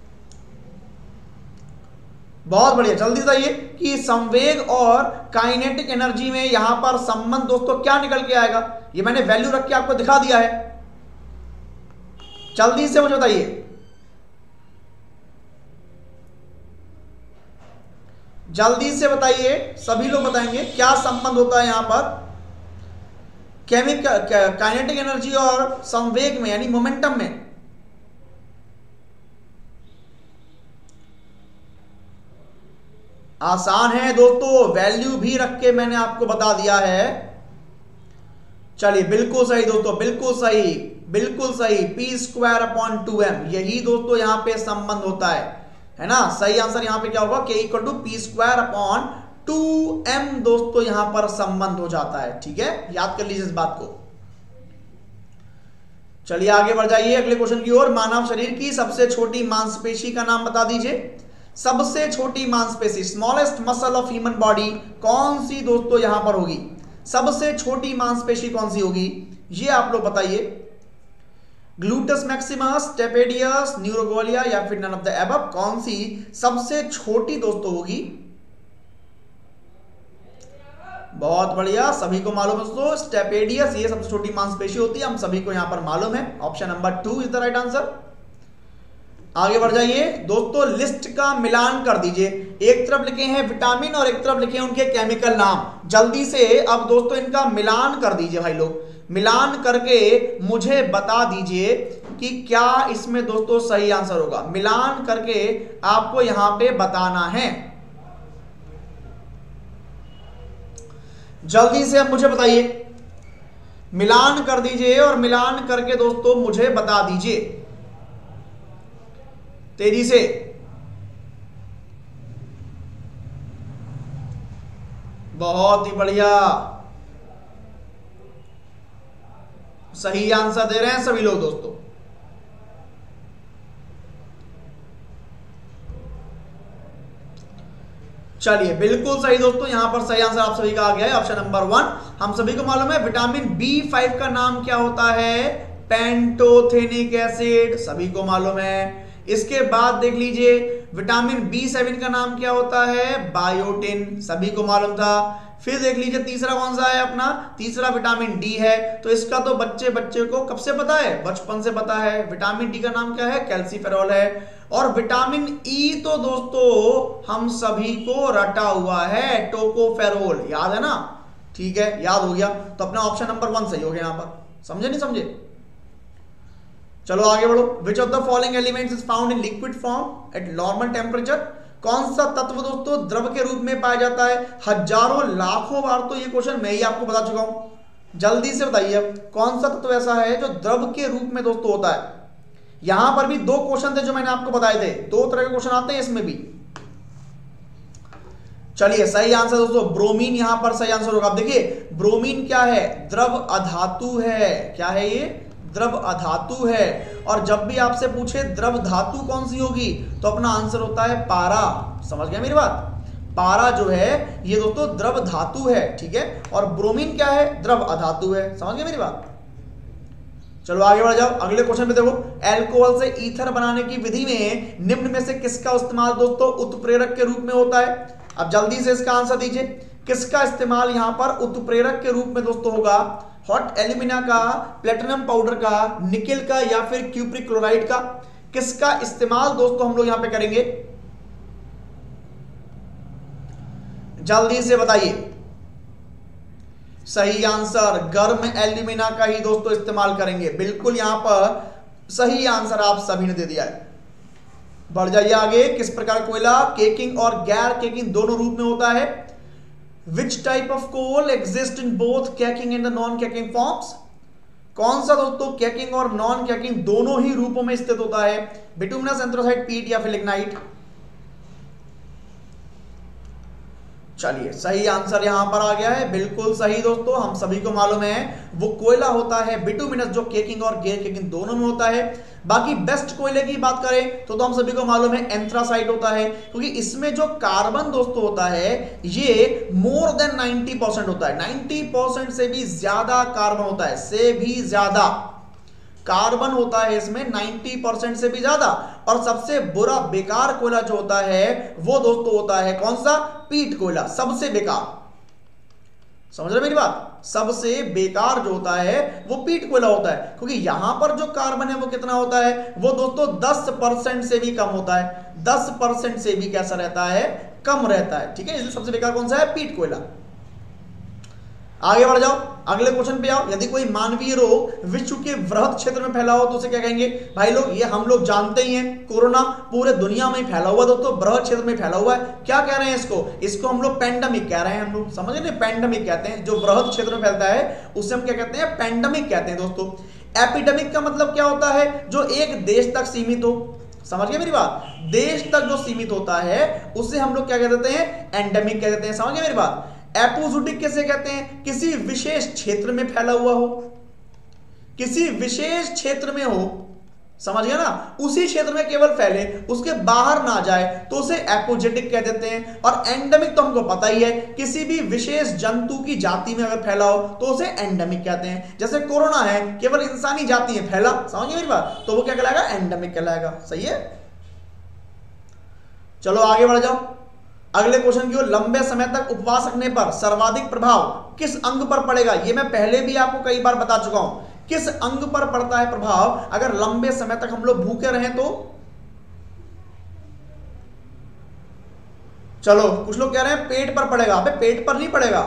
बहुत बढ़िया। जल्दी बताइए कि संवेग और काइनेटिक एनर्जी में यहां पर संबंध दोस्तों क्या निकल के आएगा। ये मैंने वैल्यू रख के आपको दिखा दिया है, जल्दी से मुझे बताइए। जल्दी से बताइए, सभी लोग बताएंगे क्या संबंध होता है यहां पर केमिकल काइनेटिक एनर्जी और संवेग में, यानी मोमेंटम में। आसान है दोस्तों, वैल्यू भी रख के मैंने आपको बता दिया है। चलिए बिल्कुल सही दोस्तों, बिल्कुल सही, बिल्कुल सही, P square upon two M, यही दोस्तों यहां पे संबंध होता है, है ना। सही आंसर यहां पे क्या होगा, K equal to P square upon two M दोस्तों यहां पर संबंध हो जाता है, ठीक है, याद कर लीजिए इस बात को। चलिए आगे बढ़ जाइए अगले क्वेश्चन की ओर। मानव शरीर की सबसे छोटी मांसपेशी का नाम बता दीजिए। सबसे छोटी मांसपेशी, smallest muscle of human body, कौन सी दोस्तों यहां पर होगी, सबसे छोटी मांसपेशी कौन सी होगी, ये आप लोग बताइए। ग्लूटस मैक्सिमस, स्टेपेडियस, न्यूरोगोलिया या फिर नन ऑफ द एबव, कौन सी सबसे छोटी दोस्तों होगी। बहुत बढ़िया, सभी को मालूम है दोस्तों, स्टेपेडियस ये सबसे छोटी मांसपेशी होती है, हम सभी को यहां पर मालूम है। Option number two is the right answer. आगे बढ़ जाइए दोस्तों, लिस्ट का मिलान कर दीजिए। एक तरफ लिखे हैं विटामिन और एक तरफ लिखे हैं उनके केमिकल नाम। जल्दी से अब दोस्तों इनका मिलान कर दीजिए भाई लोग, मिलान करके मुझे बता दीजिए कि क्या इसमें दोस्तों सही आंसर होगा। मिलान करके आपको यहां पे बताना है, जल्दी से अब मुझे बताइए, मिलान कर दीजिए और मिलान करके दोस्तों मुझे बता दीजिए तेजी से। बहुत ही बढ़िया, सही आंसर दे रहे हैं सभी लोग दोस्तों। चलिए बिल्कुल सही दोस्तों, यहां पर सही आंसर आप सभी का आ गया है, ऑप्शन नंबर वन। हम सभी को मालूम है विटामिन बी फाइव का नाम क्या होता है, पेंटोथेनिक एसिड, सभी को मालूम है। इसके बाद देख लीजिए विटामिन बी सेवन का नाम क्या होता है, बायोटिन, सभी को मालूम था। फिर देख लीजिए तीसरा कौन सा है अपना, तीसरा विटामिन डी है, तो इसका तो बच्चे बच्चे को कब से पता है, बचपन से पता है। विटामिन डी का नाम क्या है, कैल्सीफेरॉल है। और विटामिन ई तो दोस्तों हम सभी को रटा हुआ है, टोकोफेरोल, याद है ना, ठीक है, याद हो गया। तो अपना ऑप्शन नंबर वन सही हो गया यहां पर, समझे नहीं समझे। चलो आगे बढ़ो। Which of the following elements is found in liquid form at normal temperature, कौन सा तत्व दोस्तों द्रव के रूप में पाया जाता है। हजारों लाखों बार तो ये क्वेश्चन मैं ही आपको बता चुका हूं, जल्दी से बताइए कौन सा तत्व ऐसा है जो द्रव के रूप में दोस्तों होता है। यहां पर भी दो क्वेश्चन थे जो मैंने आपको बताए थे, दो तरह के क्वेश्चन आते हैं इसमें भी। चलिए सही आंसर दोस्तों ब्रोमीन यहां पर सही आंसर होगा। अब देखिए ब्रोमीन क्या है, द्रव अधातु है, क्या है ये, द्रव अधातु है। और जब भी आपसे पूछे द्रव धातु कौन सी होगी तो अपना आंसर होता है पारा, समझ गए मेरी बात। पारा जो है ये दोस्तों द्रव धातु है, ठीक है, और ब्रोमीन क्या है, द्रव अधातु है, समझ गए मेरी बात। चलो आगे बढ़ जाओ, अगले क्वेश्चन पे देखो, अल्कोहल से ईथर बनाने की विधि में निम्न में से किसका इस्तेमाल दोस्तों उत्प्रेरक के रूप में होता है? अब जल्दी से इसका आंसर दीजिए, किसका इस्तेमाल यहां पर उत्प्रेरक के रूप में दोस्तों होगा? हॉट एल्यूमिना का, प्लेटिनम पाउडर का, निकेल का, या फिर क्यूप्रिक क्लोराइड का? किसका इस्तेमाल दोस्तों हम लोग यहां पे करेंगे? जल्दी से बताइए। सही आंसर गर्म एल्यूमिना का ही दोस्तों इस्तेमाल करेंगे, बिल्कुल यहां पर सही आंसर आप सभी ने दे दिया है। बढ़ जाइए आगे, किस प्रकार कोयला केकिंग और गैर केकिंग दोनों रूप में होता है? Which type of coal exist in both caking and the non caking forms? कौन सा दोस्तों केकिंग और नॉन केकिंग दोनों ही रूपों में स्थित होता है? बिटुमिनस, एंथ्रासाइट, पीट या फिर लिग्नाइट? चलिए सही आंसर यहां पर आ गया है, बिल्कुल सही दोस्तों, हम सभी को मालूम है वो कोयला होता है बिटुमिनस, जो केकिंग और गैर केकिंग दोनों में होता है। बाकी बेस्ट कोयले की बात करें तो, तो हम सभी को मालूम है एंथ्रासाइट होता है, क्योंकि इसमें जो कार्बन दोस्तों होता है ये मोर देन नाइंटी परसेंट होता है, नाइंटी परसेंट से भी ज्यादा कार्बन होता है, से भी ज्यादा कार्बन होता है इसमें, नाइंटी परसेंट से भी ज्यादा। और सबसे बुरा बेकार कोयला जो होता है वो दोस्तों होता है कौन सा? पीट कोयला, सबसे बेकार। समझ रहे मेरी बात? सबसे बेकार जो होता है वो पीट कोयला होता है, क्योंकि यहां पर जो कार्बन है वो कितना होता है? वो दोस्तों दस परसेंट से भी कम होता है, दस परसेंट से भी कैसा रहता है? कम रहता है, ठीक है। इसलिए सबसे बेकार कौन सा है? पीट कोयला। आगे बढ़ जाओ, अगले क्वेश्चन पे आओ। यदि कोई मानवीय रोग विश्व के वृहद क्षेत्र में फैला हो तो उसे क्या कहेंगे? भाई लोग ये हम लोग जानते ही हैं, कोरोना पूरे दुनिया में फैला हुआ दोस्तों, वृहद क्षेत्र में फैला हुआ है। क्या कह रहे हैं इसको? इसको हम लोग पेंडेमिक कह रहे हैं, हम लोग समझ रहे हैं, पेंडेमिक कहते हैं। जो वृहद क्षेत्र में फैलता है उसे हम क्या कहते हैं? पेंडेमिक कहते हैं दोस्तों। एपिडेमिक का मतलब क्या होता है? जो एक देश तक सीमित हो। समझ गए मेरी बात? देश तक जो सीमित होता है उसे हम लोग क्या कह देते हैं? एंडेमिक कह देते हैं। समझ गए मेरी बात? एपोजोटिक किसे कहते हैं? किसी विशेष क्षेत्र में फैला हुआ हो, किसी विशेष क्षेत्र में हो, समझ गया ना, उसी क्षेत्र में केवल फैले, उसके बाहर ना जाए तो उसे एपोजेटिक कह देते हैं। और एंडेमिक तो हमको पता ही है, किसी भी विशेष जंतु की जाति में अगर फैला हो तो उसे एंडेमिक कहते हैं। जैसे कोरोना है, केवल इंसानी जाति में फैला, समझ गए मेरी बात, तो वो क्या कहलाएगा? एंडेमिक कहलाएगा। सही है, चलो आगे बढ़ जाओ। अगले क्वेश्चन की ओर, लंबे समय तक उपवास रखने पर सर्वाधिक प्रभाव किस अंग पर पड़ेगा? यह मैं पहले भी आपको कई बार बता चुका हूं, किस अंग पर पड़ता है प्रभाव अगर लंबे समय तक हम लोग भूखे रहें तो? चलो कुछ लोग कह रहे हैं पेट पर पड़ेगा, अबे पेट पर नहीं पड़ेगा।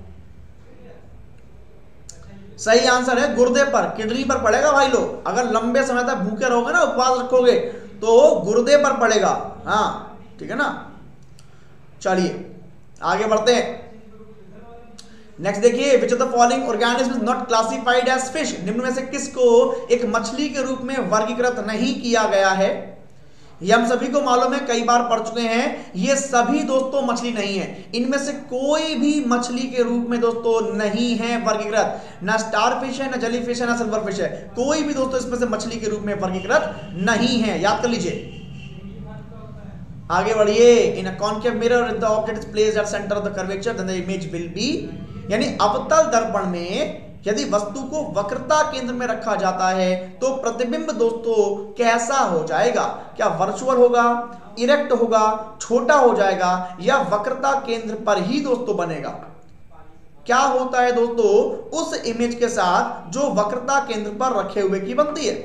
सही आंसर है गुर्दे पर, किडनी पर पड़ेगा भाई लोग। अगर लंबे समय तक भूखे रहोगे ना, उपवास रखोगे, तो गुर्दे पर पड़ेगा। हाँ ठीक है ना। चलिए आगे बढ़ते हैं। नेक्स्ट देखिए, which of the following organism is not classified as fish? निम्न में से किसको एक मछली के रूप में वर्गीकृत नहीं किया गया है? ये हम सभी को मालूम है, कई बार पढ़ चुके हैं। ये सभी दोस्तों मछली नहीं है, इनमें से कोई भी मछली के रूप में दोस्तों नहीं है वर्गीकृत। ना स्टार फिश है, ना जेली फिश है, ना सिल्वर फिश है, कोई भी दोस्तों इसमें से मछली के रूप में वर्गीकृत नहीं है, याद कर लीजिए। आगे बढ़िए। In a concave mirror if the object is placed at centre of the curvature then the image will be, यानी अवतल दर्पण में यदि वस्तु को वक्रता केंद्र में रखा जाता है तो प्रतिबिंब दोस्तों कैसा हो जाएगा? क्या वर्चुअल होगा, इरेक्ट होगा, छोटा हो जाएगा, या वक्रता केंद्र पर ही दोस्तों बनेगा? क्या होता है दोस्तों उस इमेज के साथ जो वक्रता केंद्र पर रखे हुए की बनती है?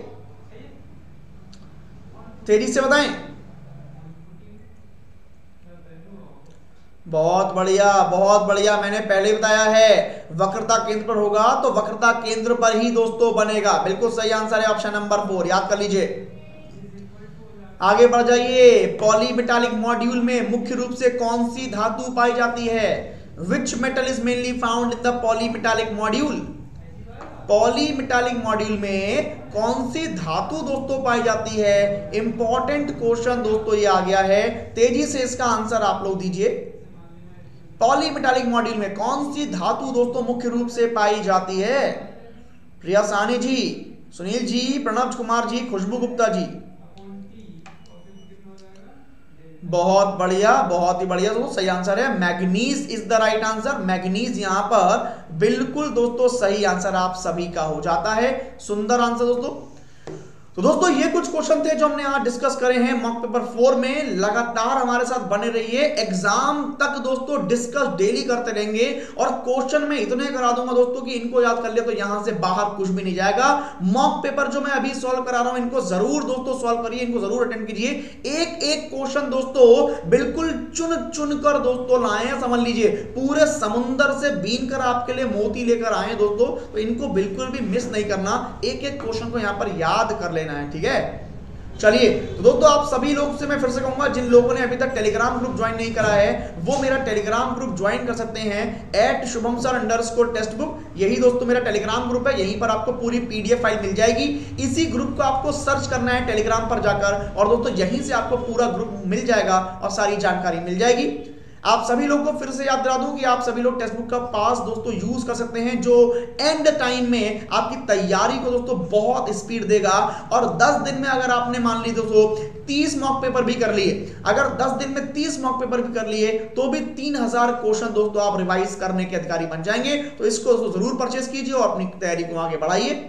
तेजी से बताएं। बहुत बढ़िया, बहुत बढ़िया, मैंने पहले बताया है वक्रता केंद्र पर होगा तो वक्रता केंद्र पर ही दोस्तों बनेगा। बिल्कुल सही आंसर है ऑप्शन नंबर फोर, याद कर लीजिए। आगे बढ़ जाइए। पॉलीमेटालिक मॉड्यूल में मुख्य रूप से कौन सी धातु पाई जाती है? Which metal is mainly found in the polymetallic module? Polymetallic module में कौन सी धातु दोस्तों पाई जाती है? इंपॉर्टेंट क्वेश्चन दोस्तों ये आ गया है, तेजी से इसका आंसर आप लोग दीजिए। पॉलीमेटालिक मॉड्यूल में कौन सी धातु दोस्तों मुख्य रूप से पाई जाती है? प्रिया सानी जी, सुनील जी, प्रणव कुमार जी, खुशबू गुप्ता जी, बहुत बढ़िया, बहुत ही बढ़िया दोस्तों, सही आंसर है manganese is the right answer. Manganese यहां पर बिल्कुल दोस्तों सही आंसर आप सभी का हो जाता है। सुंदर आंसर दोस्तों। तो दोस्तों ये कुछ क्वेश्चन थे जो हमने आज डिस्कस करे हैं मॉक पेपर फोर में। लगातार हमारे साथ बने रहिए, एग्जाम तक दोस्तों डिस्कस डेली करते रहेंगे और क्वेश्चन में इतने करा दूंगा दोस्तों कि इनको याद कर लिया तो यहां से बाहर कुछ भी नहीं जाएगा। मॉक पेपर जो मैं अभी सॉल्व करा रहा हूं इनको जरूर दोस्तों सॉल्व करिए, इनको जरूर अटेंड कीजिए। एक एक क्वेश्चन दोस्तों बिल्कुल चुन चुन कर दोस्तों लाए हैं, समझ लीजिए पूरे समुंदर से बीन कर आपके लिए मोती लेकर आए दोस्तों, तो इनको बिल्कुल भी मिस नहीं करना। एक एक क्वेश्चन को यहां पर याद कर लेना है, ठीक है। चलिए तो दोस्तों आप सभी लोग से मैं फिर से कहूंगा, जिन लोगों ने अभी तक टेलीग्राम ग्रुप ज्वाइन नहीं करा है वो मेरा टेलीग्राम ग्रुप ज्वाइन कर सकते हैं at Shubham sir underscore text book. यही दोस्तों मेरा टेलीग्राम ग्रुप है, यहीं पर आपको पूरी पीडीएफ फाइल मिल जाएगी। इसी ग्रुप को आपको सर्च करना है टेलीग्राम पर जाकर और दोस्तों यहीं से आपको पूरा ग्रुप मिल जाएगा और सारी जानकारी मिल जाएगी। आप सभी लोगों को फिर से याद दिला दूं कि आप सभी लोग टेक्स्ट बुक का पास दोस्तों यूज कर सकते हैं, जो एंड टाइम में आपकी तैयारी को दोस्तों बहुत स्पीड देगा। और दस दिन में अगर आपने मान ली दोस्तों तीस मॉक पेपर भी कर लिए, अगर दस दिन में तीस मॉक पेपर भी कर लिए तो भी तीन हजार क्वेश्चन दोस्तों आप रिवाइज करने के अधिकारी बन जाएंगे। तो इसको दोस्तों जरूर परचेज कीजिए और अपनी तैयारी को आगे बढ़ाइए।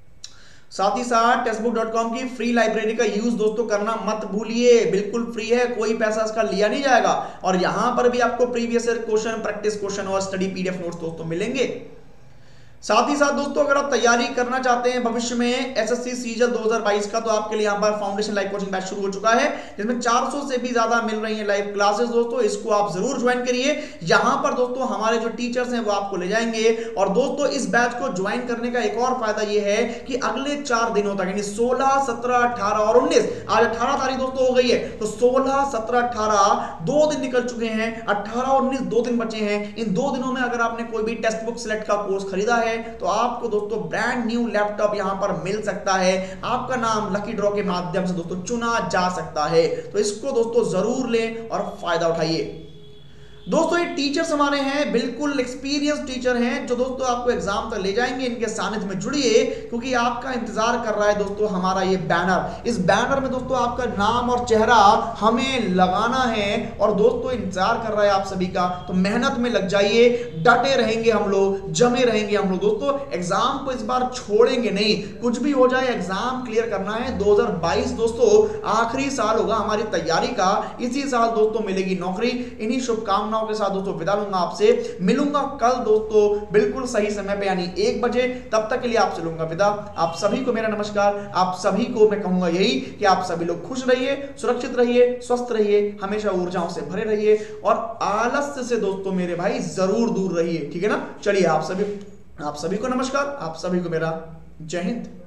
साथ ही साथ टेक्स्ट बुक डॉट कॉम की फ्री लाइब्रेरी का यूज दोस्तों करना मत भूलिए, बिल्कुल फ्री है, कोई पैसा इसका लिया नहीं जाएगा। और यहां पर भी आपको previous year question, practice question और स्टडी पीडीएफ नोट्स दोस्तों मिलेंगे। साथ ही साथ दोस्तों अगर आप तैयारी करना चाहते हैं भविष्य में एसएससी सीजल दो हज़ार बाईस का, तो आपके लिए यहां पर फाउंडेशन लाइव कोचिंग बैच शुरू हो चुका है, जिसमें चार सौ से भी ज्यादा मिल रही है लाइव क्लासेस दोस्तों। इसको आप जरूर ज्वाइन करिए। यहां पर दोस्तों हमारे जो टीचर्स हैं वो आपको ले जाएंगे। और दोस्तों इस बैच को ज्वाइन करने का एक और फायदा ये है कि अगले चार दिनों तक यानी सोलह, सत्रह, अठारह और उन्नीस, आज अठारह तारीख दोस्तों हो गई है, तो सोलह, सत्रह, अठारह दो दिन निकल चुके हैं, अठारह और उन्नीस दो दिन बचे हैं। इन दो दिनों में अगर आपने कोई भी टेक्स्ट बुक सिलेक्ट का कोर्स खरीदा है तो आपको दोस्तों ब्रांड न्यू लैपटॉप यहां पर मिल सकता है। आपका नाम लकी ड्रॉ के माध्यम से दोस्तों चुना जा सकता है, तो इसको दोस्तों जरूर लें और फायदा उठाइए। दोस्तों ये टीचर्स हमारे हैं, बिल्कुल एक्सपीरियंस टीचर हैं, जो दोस्तों आपको एग्जाम तक ले जाएंगे। इनके सानिध्य में जुड़िए क्योंकि आपका इंतजार कर रहा है दोस्तों हमारा ये बैनर। इस बैनर में दोस्तों आपका नाम और चेहरा हमें लगाना है और दोस्तों इंतजार कर रहा है आप सभी का। तो मेहनत में लग जाइए, डटे रहेंगे हम लोग, जमे रहेंगे हम लोग दोस्तों। एग्जाम को इस बार छोड़ेंगे नहीं, कुछ भी हो जाए एग्जाम क्लियर करना है। दो हज़ार बाईस दोस्तों आखिरी साल होगा हमारी तैयारी का, इसी साल दोस्तों मिलेगी नौकरी। इन्हीं शुभकामनाओं के साथ दोस्तों विदा लूंगा आपसे, मिलूंगा कल दोस्तों बिल्कुल सही समय पे यानी एक बजे। तब तक के लिए आपसे लूंगा विदा। आप सभी को मेरा नमस्कार। आप सभी को मैं कहूंगा यही कि आप सभी लोग खुश रहिए, सुरक्षित रहिए, स्वस्थ रहिए, हमेशा ऊर्जाओं से भरे रहिए और आलस्य से दोस्तों मेरे भाई जरूर दूर रहिए, ठीक है ना। चलिए आप सभी आप सभी को नमस्कार, आप सभी को मेरा जय हिंद।